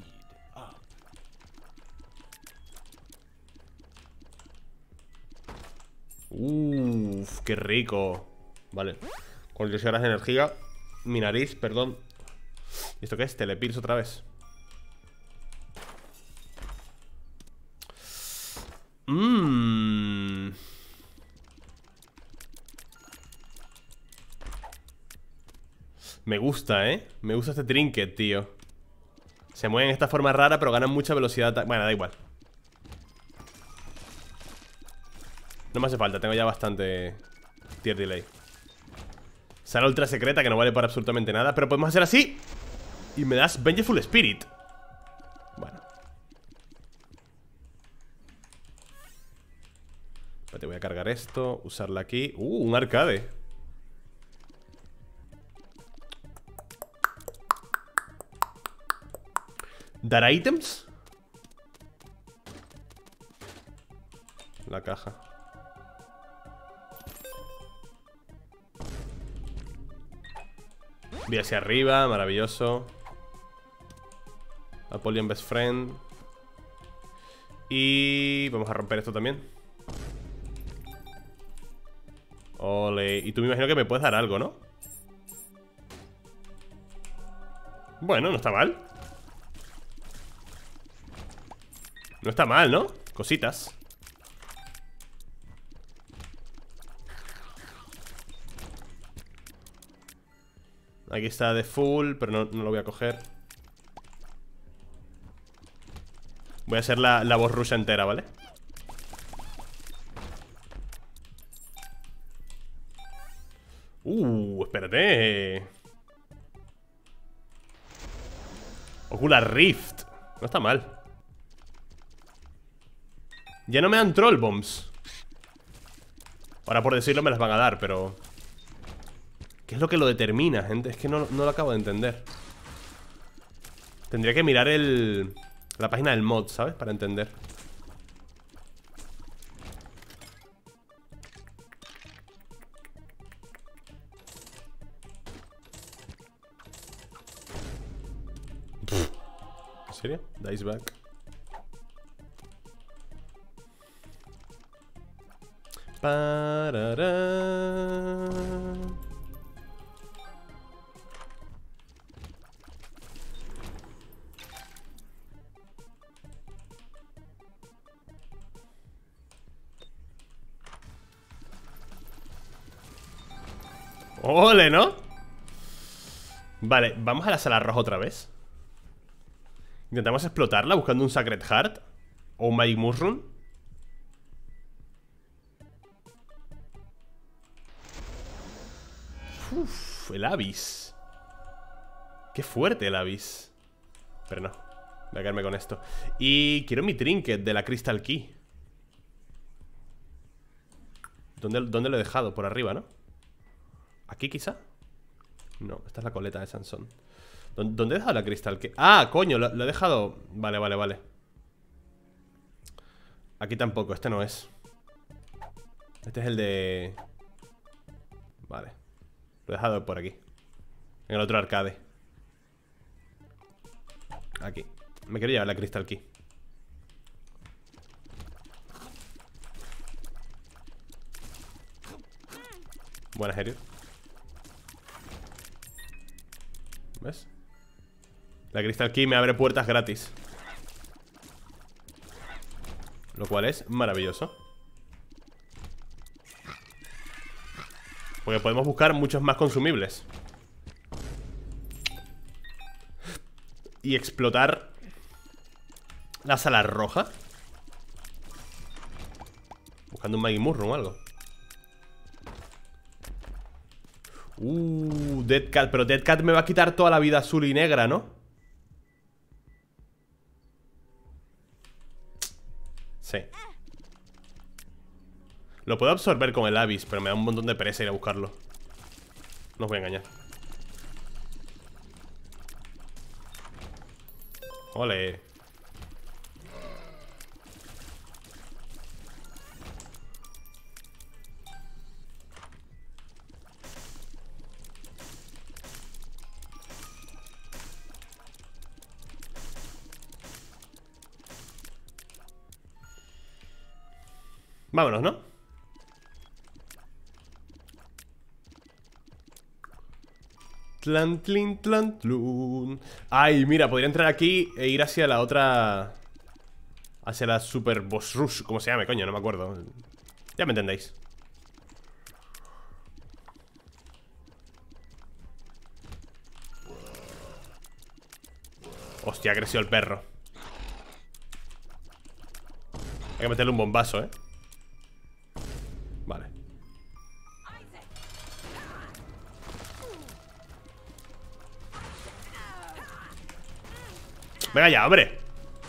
Qué rico. Vale. Con 10 horas de energía. Mi nariz, perdón. ¿Y esto qué es? Telepills otra vez. Me gusta, ¿eh? Me gusta este trinket, tío. Se mueven de esta forma rara, pero ganan mucha velocidad. Bueno, da igual. No me hace falta, tengo ya bastante tier delay. Sala ultra secreta que no vale para absolutamente nada. Pero podemos hacer así y me das Vengeful Spirit. Bueno. Te voy a cargar esto, usarla aquí. Un arcade. ¿Dar ítems? La caja. Voy hacia arriba, maravilloso. Apollyon Best Friend. Y vamos a romper esto también. Ole. Y tú me imagino que me puedes dar algo, ¿no? Bueno, no está mal. No está mal, ¿no? Cositas. Aquí está de full, pero no lo voy a coger. Voy a hacer la boss rush entera, ¿vale? Espérate. Ocular Rift. No está mal. Ya no me dan Troll Bombs. Ahora por decirlo me las van a dar, pero... ¿qué es lo que lo determina, gente? Es que no lo acabo de entender. Tendría que mirar la página del mod, ¿sabes? Para entender. ¿En serio? Dice back. Parará. ¡Ole!, ¿no? Vale, vamos a la sala roja otra vez. Intentamos explotarla buscando un Sacred Heart o un Magic Mushroom. Uf, el Abyss. Qué fuerte el Abyss. Pero no, voy a quedarme con esto. Y quiero mi trinket de la Crystal Key. ¿Dónde lo he dejado? Por arriba, ¿no? ¿Aquí quizá? No, esta es la coleta de Sansón. ¿Dónde he dejado la Crystal Key? Ah, coño, lo he dejado... Vale. Aquí tampoco, este no es. Este es el de... Vale. Lo he dejado por aquí. En el otro arcade. Aquí. Me quiero llevar la Crystal Key. Buena, Heriot. ¿Ves? La Crystal Key me abre puertas gratis. Lo cual es maravilloso. Porque podemos buscar muchos más consumibles y explotar la sala roja buscando un Magic Mushroom o algo. Dead Cat. Pero Dead Cat me va a quitar toda la vida azul y negra, ¿no? Sí. Lo puedo absorber con el Abyss, pero me da un montón de pereza ir a buscarlo. No os voy a engañar. Ole. Vámonos, ¿no? Tlin, tlun. Ay, mira, podría entrar aquí e ir hacia la otra... hacia la Super Boss Rush. ¿Cómo se llama, coño? No me acuerdo. Ya me entendéis. Hostia, ha crecido el perro. Hay que meterle un bombazo, ¿eh? Vale. Venga ya, hombre.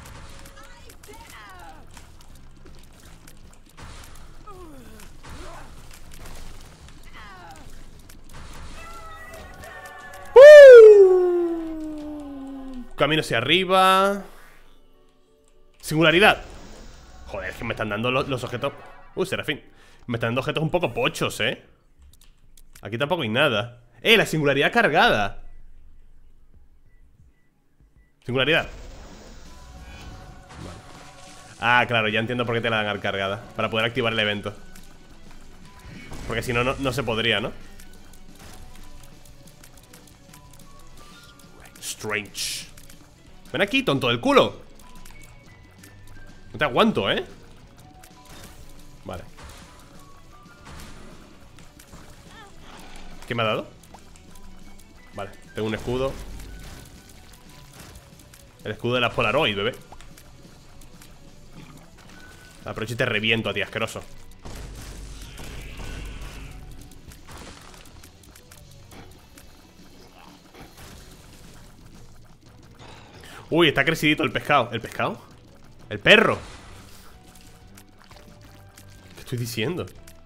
Camino hacia arriba. Singularidad. Joder, es que me están dando los objetos. Serafín. Me están dando objetos un poco pochos, ¿eh? Aquí tampoco hay nada. La singularidad cargada. Singularidad. Vale. Ah, claro, ya entiendo por qué te la dan cargada. Para poder activar el evento. Porque si no, no se podría, ¿no? Strange. Ven aquí, tonto del culo. No te aguanto, ¿eh? Vale. ¿Qué me ha dado? Vale, tengo un escudo. El escudo de la Polaroid, bebé. Aprovecho y te reviento a ti, asqueroso. Uy, está crecidito el pescado. ¿El pescado? El perro. ¿Qué estoy diciendo?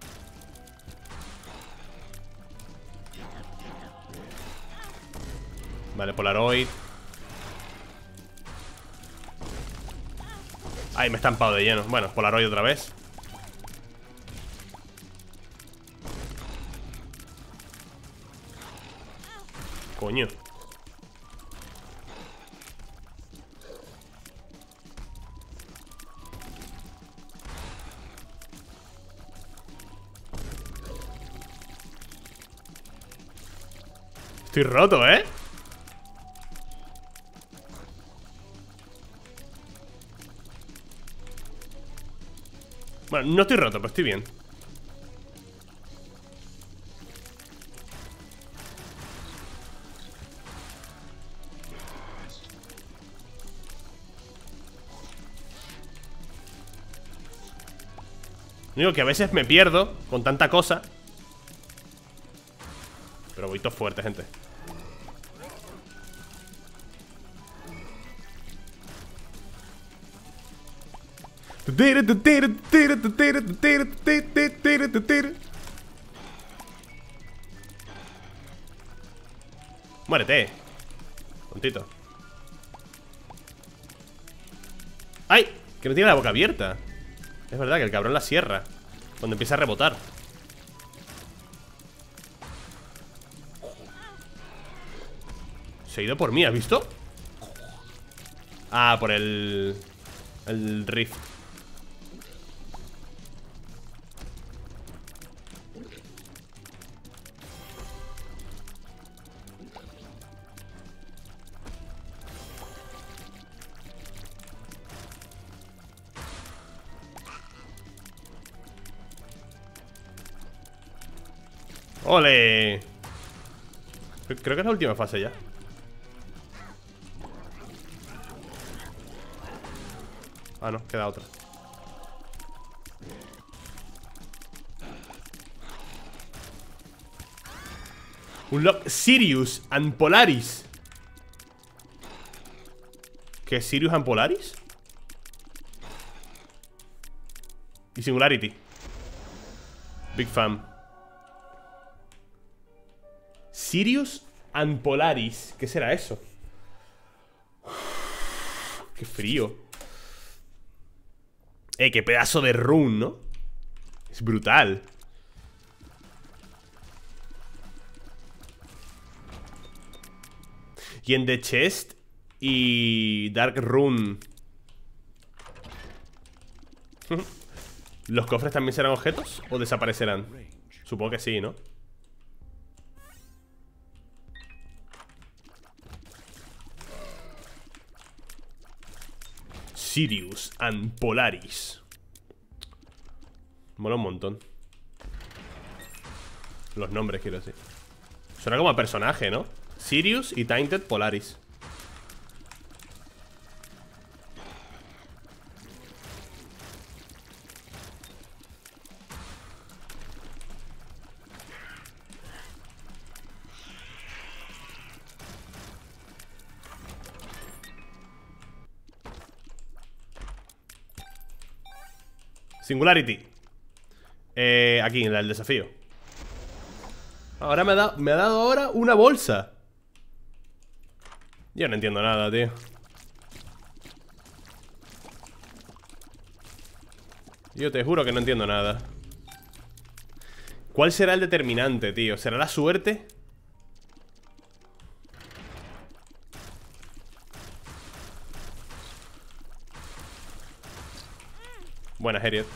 Vale, Polaroid. Ay, me he estampado de lleno. Bueno, Polaroid otra vez. Coño. Estoy roto, ¿eh? Bueno, no estoy roto, pero estoy bien. Digo que a veces me pierdo con tanta cosa. Pero voy todo fuerte, gente. Muérete. Tontito. ¡Ay! Que no tiene la boca abierta. Es verdad que el cabrón la cierra cuando empieza a rebotar. Se ha ido por mí, ¿has visto? Ah, por el rift. ¡Ole! Creo que es la última fase ya. Ah, no, queda otra. Unlock Sirius and Polaris. ¿Qué es Sirius and Polaris? Y Singularity. Big fan. Sirius and Polaris. ¿Qué será eso? Qué frío. Qué pedazo de rune, ¿no? Es brutal. Y en The Chest y Dark Rune. ¿Los cofres también serán objetos o desaparecerán? Supongo que sí, ¿no? Sirius and Polaris. Mola un montón. Los nombres, quiero decir. Suena como a personaje, ¿no? Sirius y Tainted Polaris. Singularity. Aquí, en el desafío. Ahora me ha dado ahora una bolsa. Yo no entiendo nada, tío. Yo te juro que no entiendo nada. ¿Cuál será el determinante, tío? ¿Será la suerte? Buena, Harriet.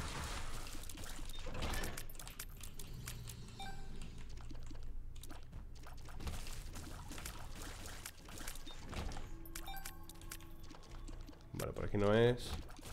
Vale, por aquí no es.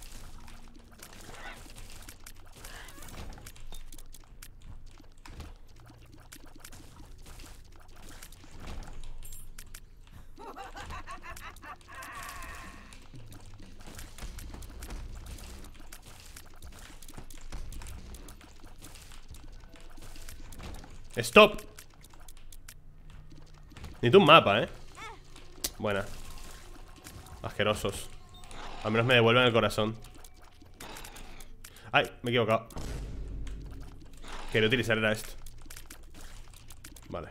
¡Stop! Necesito un mapa, ¿eh? Buena. Asquerosos. Al menos me devuelven el corazón. Ay, me he equivocado. Quería utilizar era esto. Vale.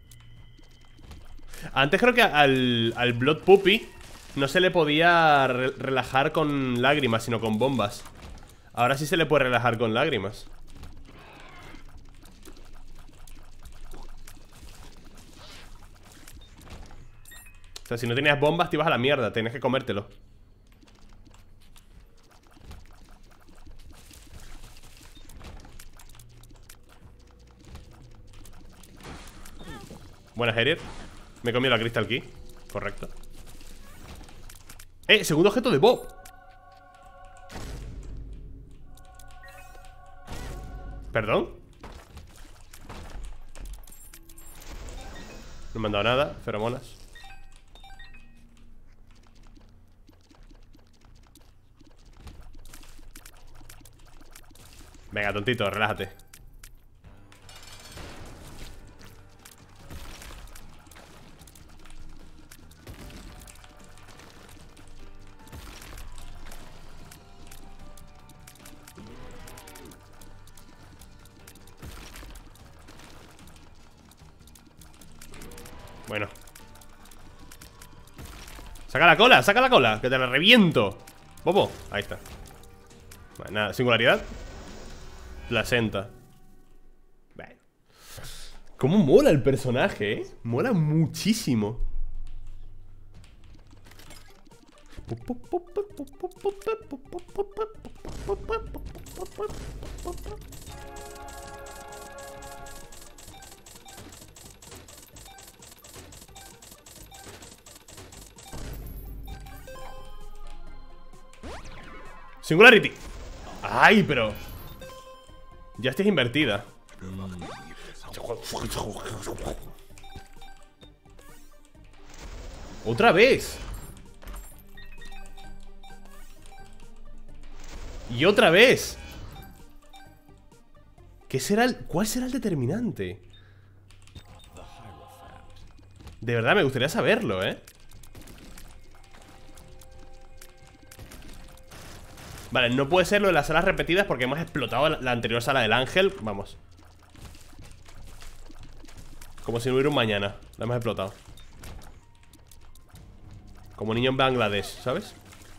Antes creo que al Blood Puppy no se le podía relajar con lágrimas, sino con bombas. Ahora sí se le puede relajar con lágrimas. O sea, si no tenías bombas te ibas a la mierda. Tenías que comértelo. Buena, Harrier. Me he comido la Crystal Key. Correcto. Segundo objeto de Bob. ¿Perdón? No me han dado nada. Feromonas. Venga, tontito, relájate. Bueno. Saca la cola, que te la reviento. Bobo, ahí está. Vale, nada, singularidad. Placenta. Bueno. Cómo mola el personaje, ¿eh? Mola muchísimo. Singularity. Ay, pero ya estés invertida. Otra vez. Y otra vez. ¿Cuál será el determinante? De verdad, me gustaría saberlo, ¿eh? Vale, no puede ser lo de las salas repetidas porque hemos explotado la anterior sala del ángel. Vamos. Como si no hubiera un mañana. La hemos explotado. Como niño en Bangladesh, ¿sabes?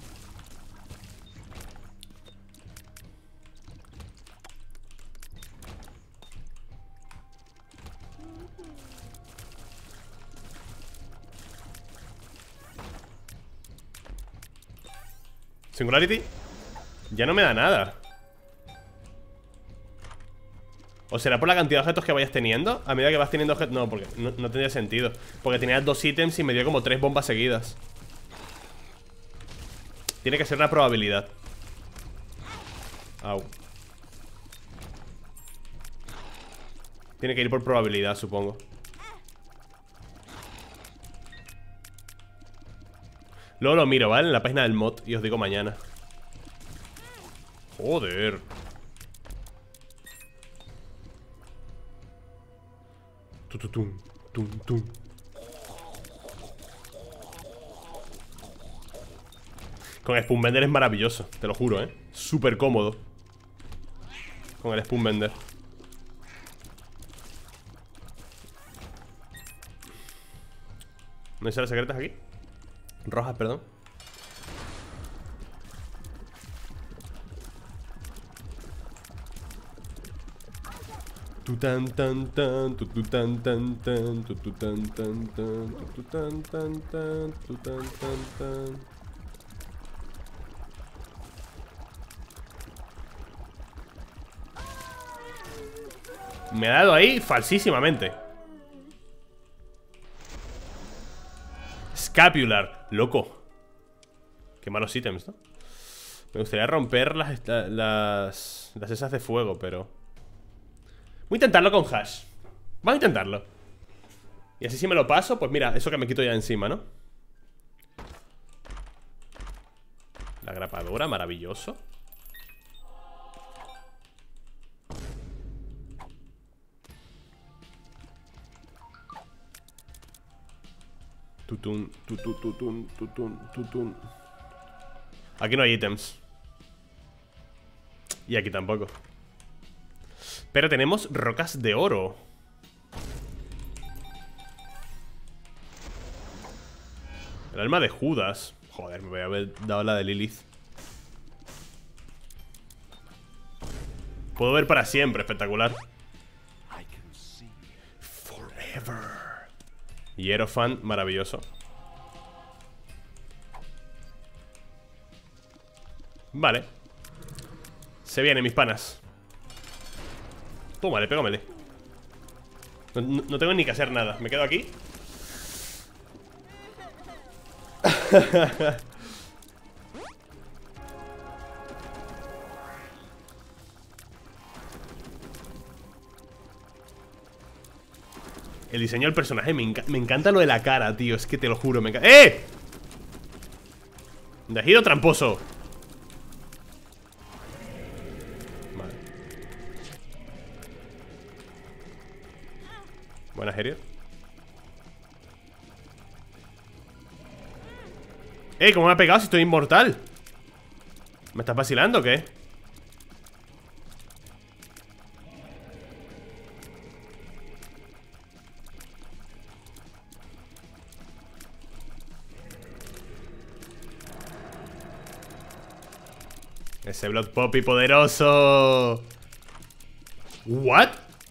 Singularity. Ya no me da nada. ¿O será por la cantidad de objetos que vayas teniendo? A medida que vas teniendo objetos... No, porque no tendría sentido. Porque tenías 2 ítems y me dio como 3 bombas seguidas. Tiene que ser una probabilidad. Au. Tiene que ir por probabilidad, supongo. Luego lo miro, ¿vale? En la página del mod y os digo mañana. Joder. Tututum, tum, tum. Con Spoonbender es maravilloso, te lo juro, ¿eh? Súper cómodo con el Spoonbender. ¿No hay salas secretas aquí? Rojas, perdón. Tu tan tan tan, tu tan tan tan, tu tan tan tan, tu tan tan tan, tu tan tan tan. Me ha dado ahí falsísimamente. Scapular, loco. Qué malos ítems, ¿no? Me gustaría romper las esas de fuego, pero... Voy a intentarlo con hash. Vamos a intentarlo. Y así si me lo paso, pues mira, eso que me quito ya encima, ¿no? La grapadora, maravilloso. Tutun, tutun, tutun, tutun. Aquí no hay ítems. Y aquí tampoco. Pero tenemos rocas de oro. El alma de Judas. Joder, me voy a haber dado la de Lilith. Puedo ver para siempre, espectacular. Forever. Hierophant, maravilloso. Vale. Se vienen mis panas. Tómale, pégamele. No tengo ni que hacer nada. Me quedo aquí. El diseño del personaje me encanta lo de la cara, tío. Es que te lo juro, me encanta. ¡Eh! Dejido tramposo. Vale. Buena, Herier. ¿Cómo me ha pegado si estoy inmortal? ¿Me estás vacilando o qué? Ese Blood Poppy poderoso. ¿What?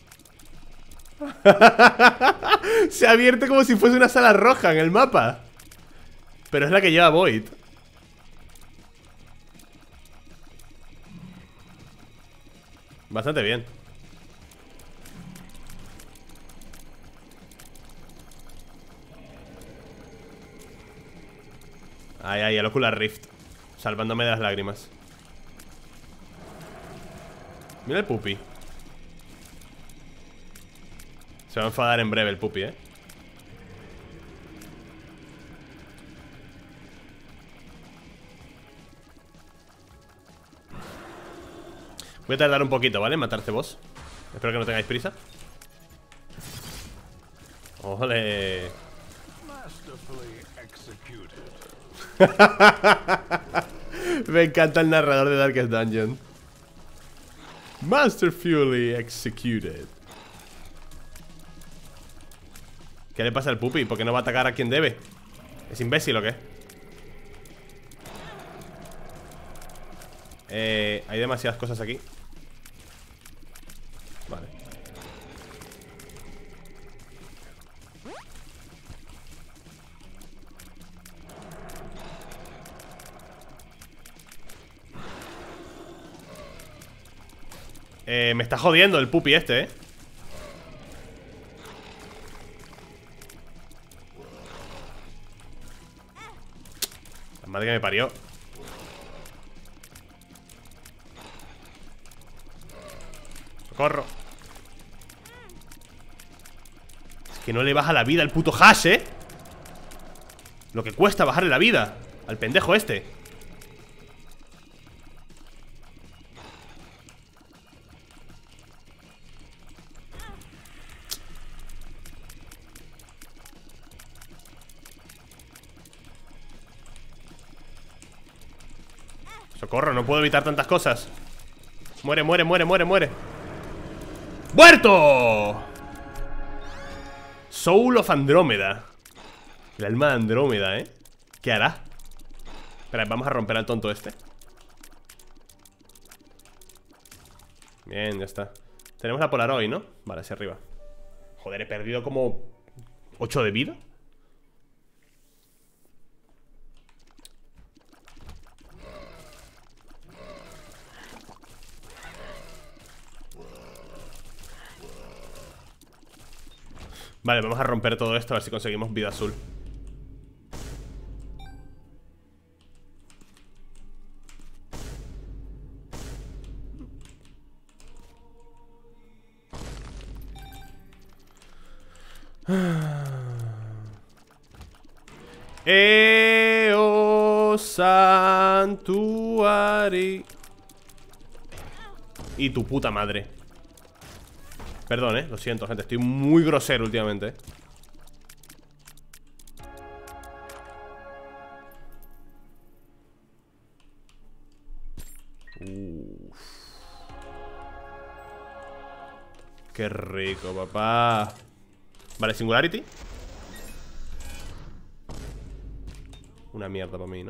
Se advierte como si fuese una sala roja en el mapa. Pero es la que lleva Void. Bastante bien. Ay, ay, el Ocular Rift. Salvándome de las lágrimas. Mira el pupi. Se va a enfadar en breve el pupi, Voy a tardar un poquito, ¿vale? En matarte vos. Espero que no tengáis prisa. ¡Ole! Me encanta el narrador de Darkest Dungeon. Masterfully executed. ¿Qué le pasa al pupi? ¿Por qué no va a atacar a quien debe? ¿Es imbécil o qué? Hay demasiadas cosas aquí. Vale. Me está jodiendo el pupi este, La madre que me parió. Socorro. Es que no le baja la vida al puto Hash, Lo que cuesta bajarle la vida al pendejo este. Socorro, no puedo evitar tantas cosas. Muere, muere, muere, muere, muere. ¡Muerto! Soul of Andrómeda. El alma de Andrómeda, ¿Qué hará? Espera, vamos a romper al tonto este. Bien, ya está. Tenemos la Polaroid, ¿no? Vale, hacia arriba. Joder, he perdido como 8 de vida. Vale, vamos a romper todo esto a ver si conseguimos vida azul. Eo Santuari. Y tu puta madre. Perdón, lo siento, gente. Estoy muy grosero últimamente. Uf. Qué rico, papá. Vale, Singularity. Una mierda para mí, ¿no?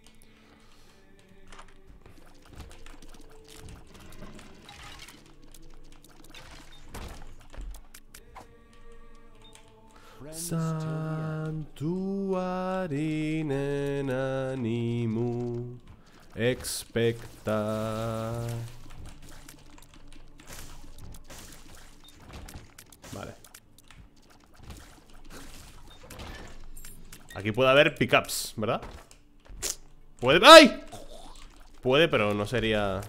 Santuari nenanimu expecta. Vale. Aquí puede haber pickups, ¿verdad? Puede... ¡Ay! Puede, pero no sería...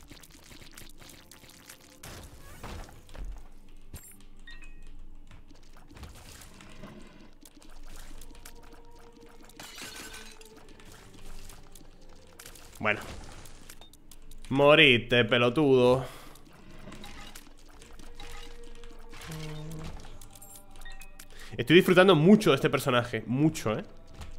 Bueno. Morite, pelotudo. Estoy disfrutando mucho de este personaje. Mucho, ¿eh?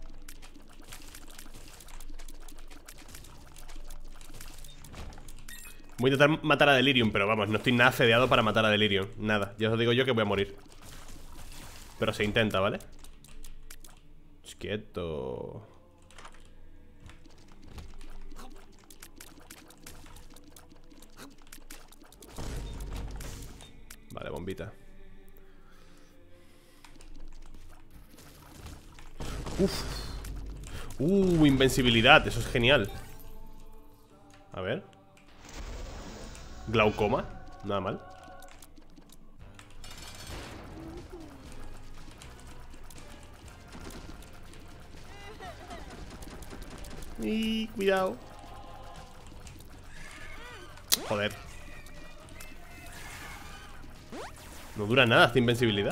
Voy a intentar matar a Delirium, pero vamos, no estoy nada fedeado para matar a Delirium. Nada, ya os digo yo que voy a morir. Pero se intenta, ¿vale? Quieto. Vale, bombita. Uf. Invencibilidad, eso es genial. A ver. Glaucoma, nada mal. Y cuidado. Joder. No dura nada esta invencibilidad.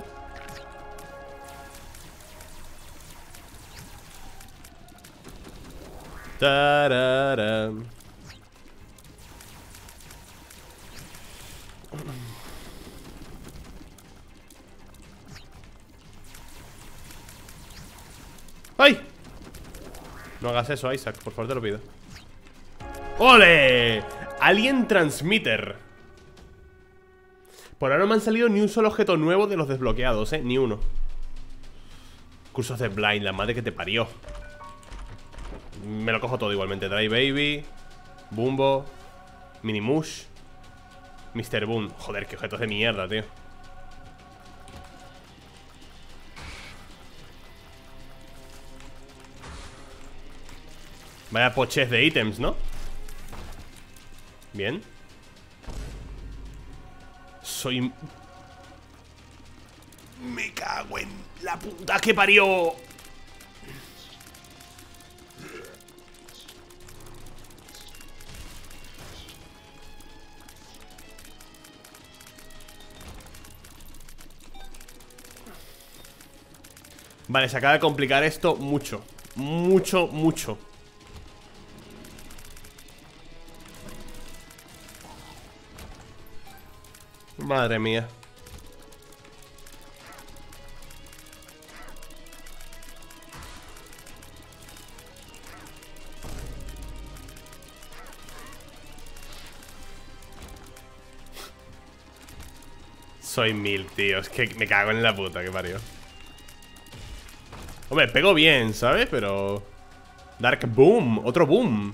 Tararam. ¡Ay! No hagas eso, Isaac, por favor te lo pido. ¡Ole! Alien Transmitter. Por ahora no me han salido ni un solo objeto nuevo de los desbloqueados, ni uno. Cursos de Blind, la madre que te parió. Me lo cojo todo igualmente. Dry Baby, Bumbo, Minimush, Mr. Boom. Joder, qué objetos de mierda, tío. Vaya poches de ítems, ¿no? Bien. Soy... Me cago en la puta que parió. Vale, se acaba de complicar esto mucho. Mucho, mucho. Madre mía. Soy 1000, tío. Es que me cago en la puta que parió. Hombre, pego bien, ¿sabes? Pero... Dark Boom, otro boom.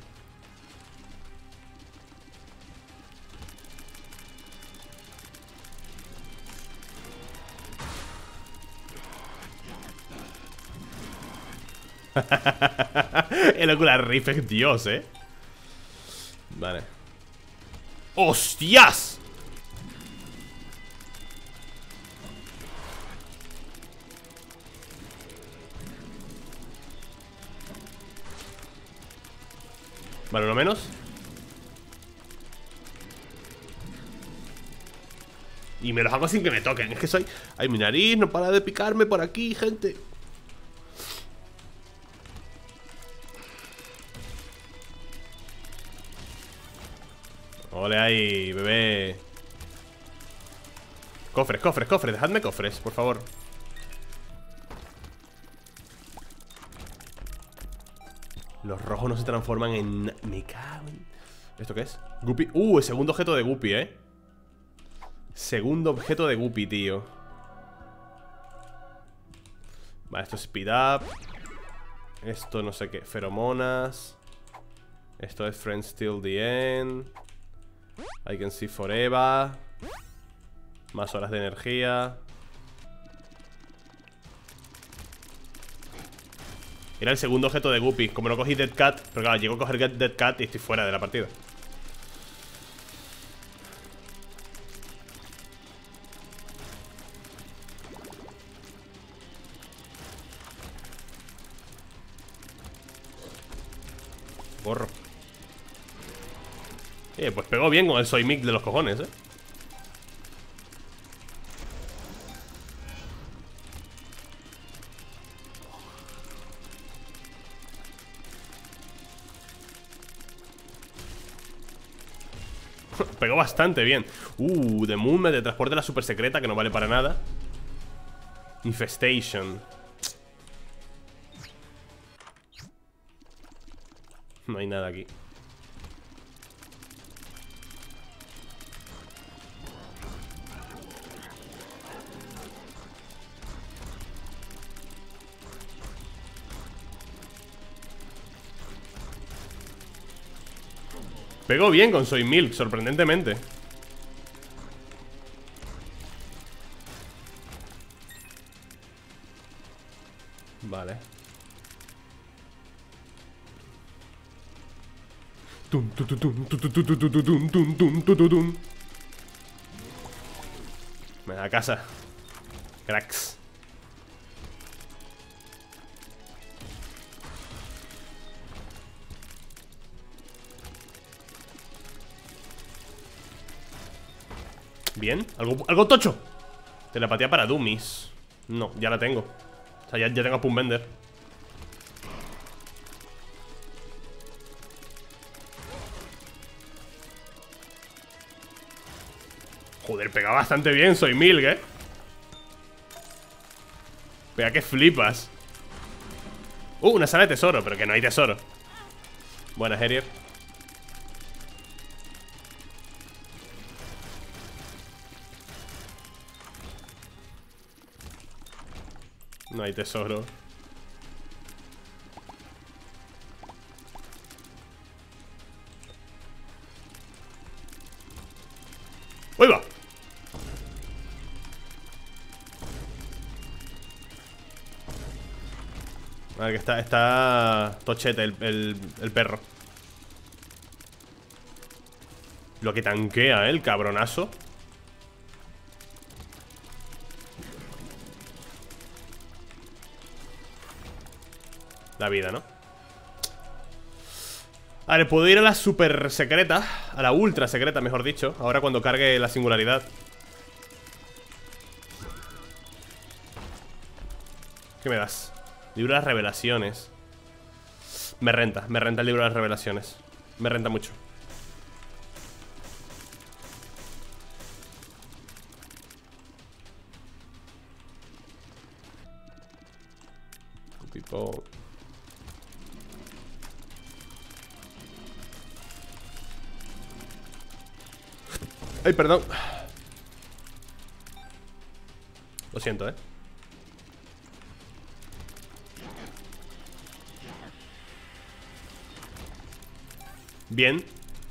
El Ocular Rift es Dios, Vale. ¡Hostias! Vale, uno menos. Y me los hago sin que me toquen. Es que soy... Ay, mi nariz no para de picarme por aquí, gente. Ole ahí, bebé. Cofres, cofres, cofres. Dejadme cofres, por favor. Los rojos no se transforman en... Me cago en... ¿Esto qué es? Guppy. El segundo objeto de Guppy, Segundo objeto de Guppy, tío. Vale, esto es speed up. Esto no sé qué, feromonas. Esto es friends till the end. I can see forever. Más horas de energía. Era el segundo objeto de Guppy. Como no cogí Dead Cat, pero claro, llego a coger Dead Cat y estoy fuera de la partida. Gorro. Pues pegó bien con el Soy Mick de los cojones, Pegó bastante bien. The Moon me teletransporta la super secreta, que no vale para nada. Infestation. No hay nada aquí. Pegó bien con Soy Milk, sorprendentemente. Vale. Me da casa. Cracks. Bien, algo tocho. Telepatía para dummies. No, ya la tengo. O sea, ya tengo a Pumbender. Joder, pega bastante bien, Soy Milk, Pega que flipas. Una sala de tesoro, pero que no hay tesoro. Buena, Herier. No hay tesoro. ¡Uy, va! A ver, que está tochete el perro. Lo que tanquea, el cabronazo. La vida, ¿no? Vale, puedo ir a la super secreta. A la ultra secreta, mejor dicho. Ahora cuando cargue la singularidad. ¿Qué me das? Libro de las revelaciones. Me renta el libro de las revelaciones. Me renta mucho. Tipo... Ay, perdón. Lo siento, Bien.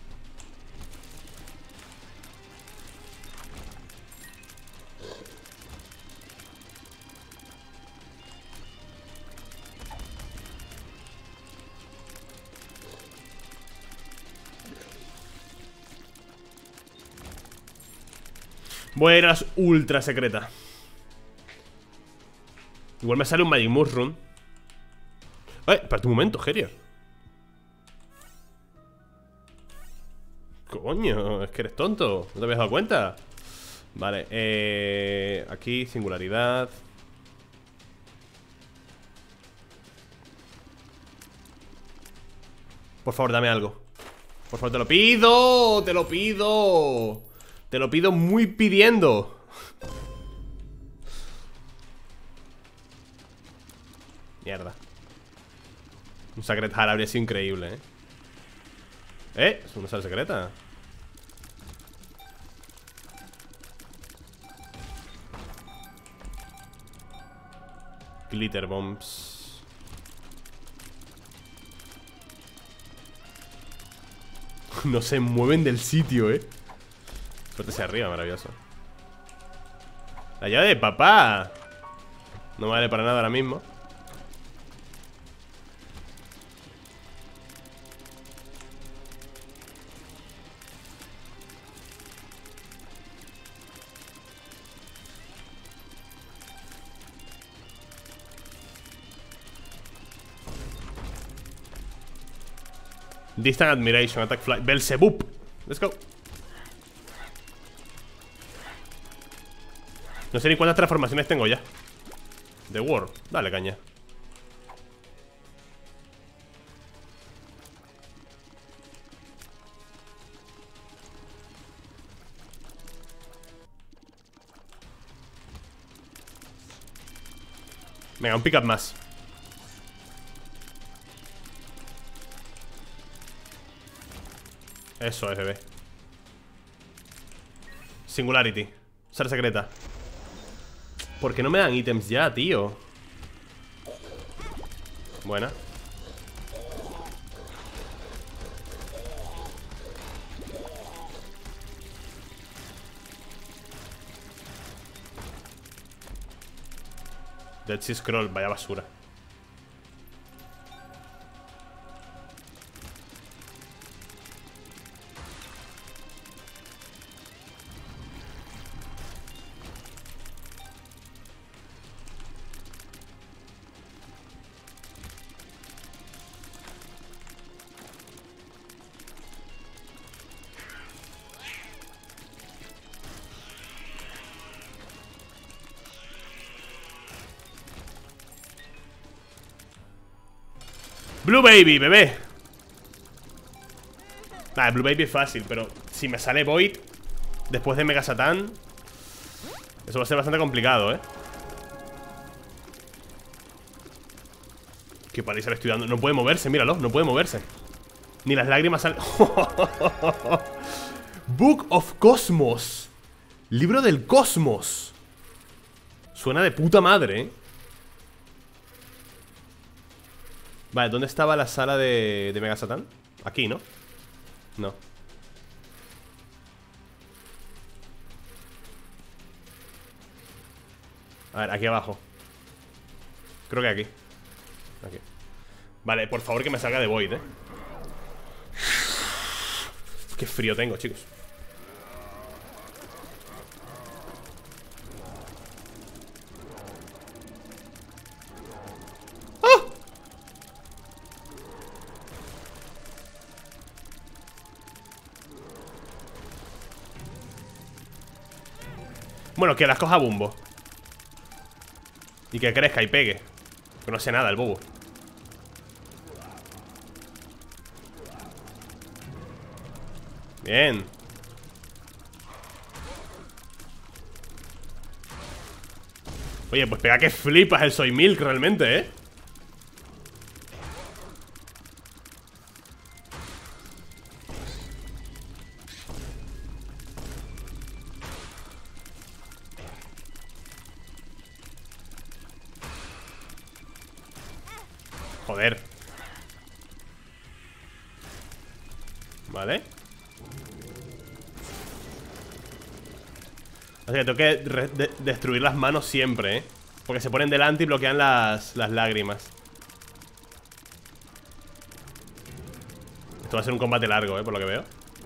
Voy a ir a las ultra secreta. Igual me sale un Magic Mushroom. Espérate un momento, Herier. Coño, es que eres tonto. ¿No te habías dado cuenta? Vale, aquí, singularidad. Por favor, dame algo. Por favor, te lo pido. Te lo pido. Te lo pido muy pidiendo. Mierda. Un Sacred Heart habría sido increíble, Es una sala secreta. Glitter bombs. No se mueven del sitio, Suerte hacia arriba, maravilloso. La llave de papá. No me vale para nada ahora mismo. Distant Admiration, Attack Fly, Belzebub. Let's go. No sé ni cuántas transformaciones tengo ya. The World, dale caña. Venga, un pick-up más. Eso es, bebé. Singularity. Sala secreta. ¿Por qué no me dan ítems ya, tío? Buena. Dead Sea Scroll, vaya basura. Blue Baby, bebé. Vale, Blue Baby es fácil, pero si me sale Void después de Mega Satan, eso va a ser bastante complicado, Qué paliza le estoy dando. No puede moverse, míralo, no puede moverse. Ni las lágrimas salen. Book of Cosmos. Libro del Cosmos. Suena de puta madre, Vale, ¿dónde estaba la sala de Mega Satan? Aquí, ¿no? No. A ver, aquí abajo. Creo que aquí. Aquí. Vale, por favor que me salga de Void, Qué frío tengo, chicos. Bueno, que las coja Bumbo y que crezca y pegue. Que no sé nada el bobo. Bien. Oye, pues pega que flipas el Soy Milk realmente, Joder. Vale. Así que tengo que destruir las manos siempre, porque se ponen delante y bloquean las lágrimas. Esto va a ser un combate largo, por lo que veo.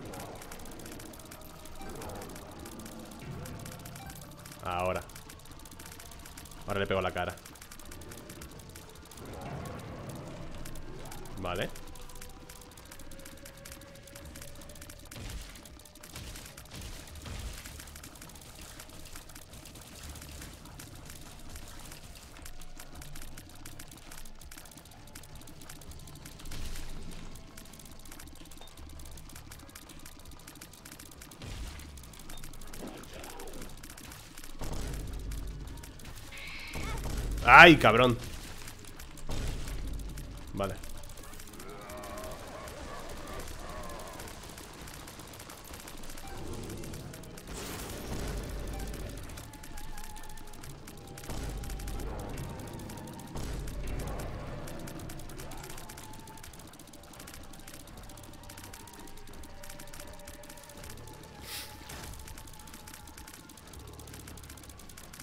Ahora le pego la cara. Vale. ¡Ay, cabrón! Vale.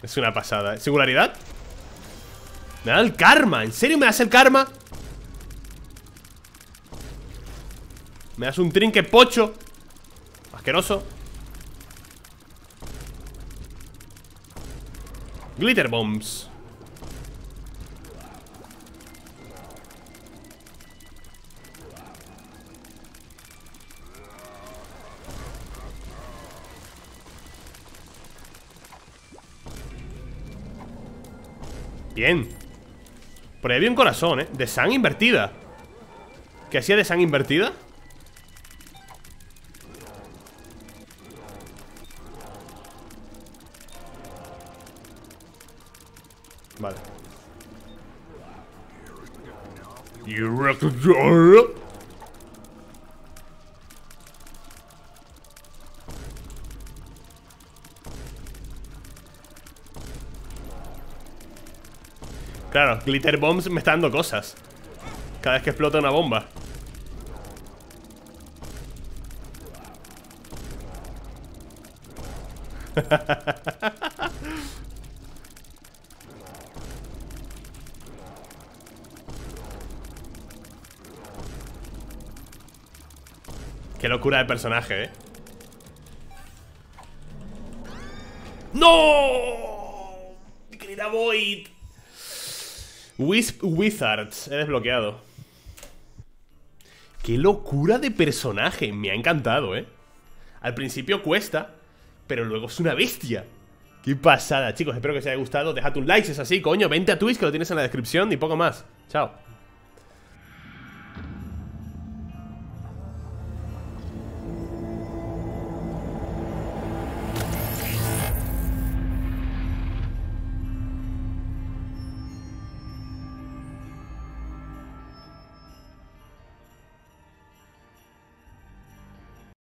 Es una pasada. ¿Singularidad? Me da el karma. ¿En serio me das el karma? Me das un trinque pocho. Asqueroso. Glitter bombs. Bien. Por ahí había un corazón, de Sun invertida. ¿Qué hacía de Sun invertida? Vale. Claro, Glitter Bombs me está dando cosas cada vez que explota una bomba. Qué locura de personaje, ¡No! Querida Void. Wisp Wizards. He desbloqueado. Qué locura de personaje. Me ha encantado, Al principio cuesta, pero luego es una bestia. Qué pasada, chicos. Espero que os haya gustado. Dejad un like si es así, coño. Vente a Twitch, que lo tienes en la descripción. Y poco más. Chao.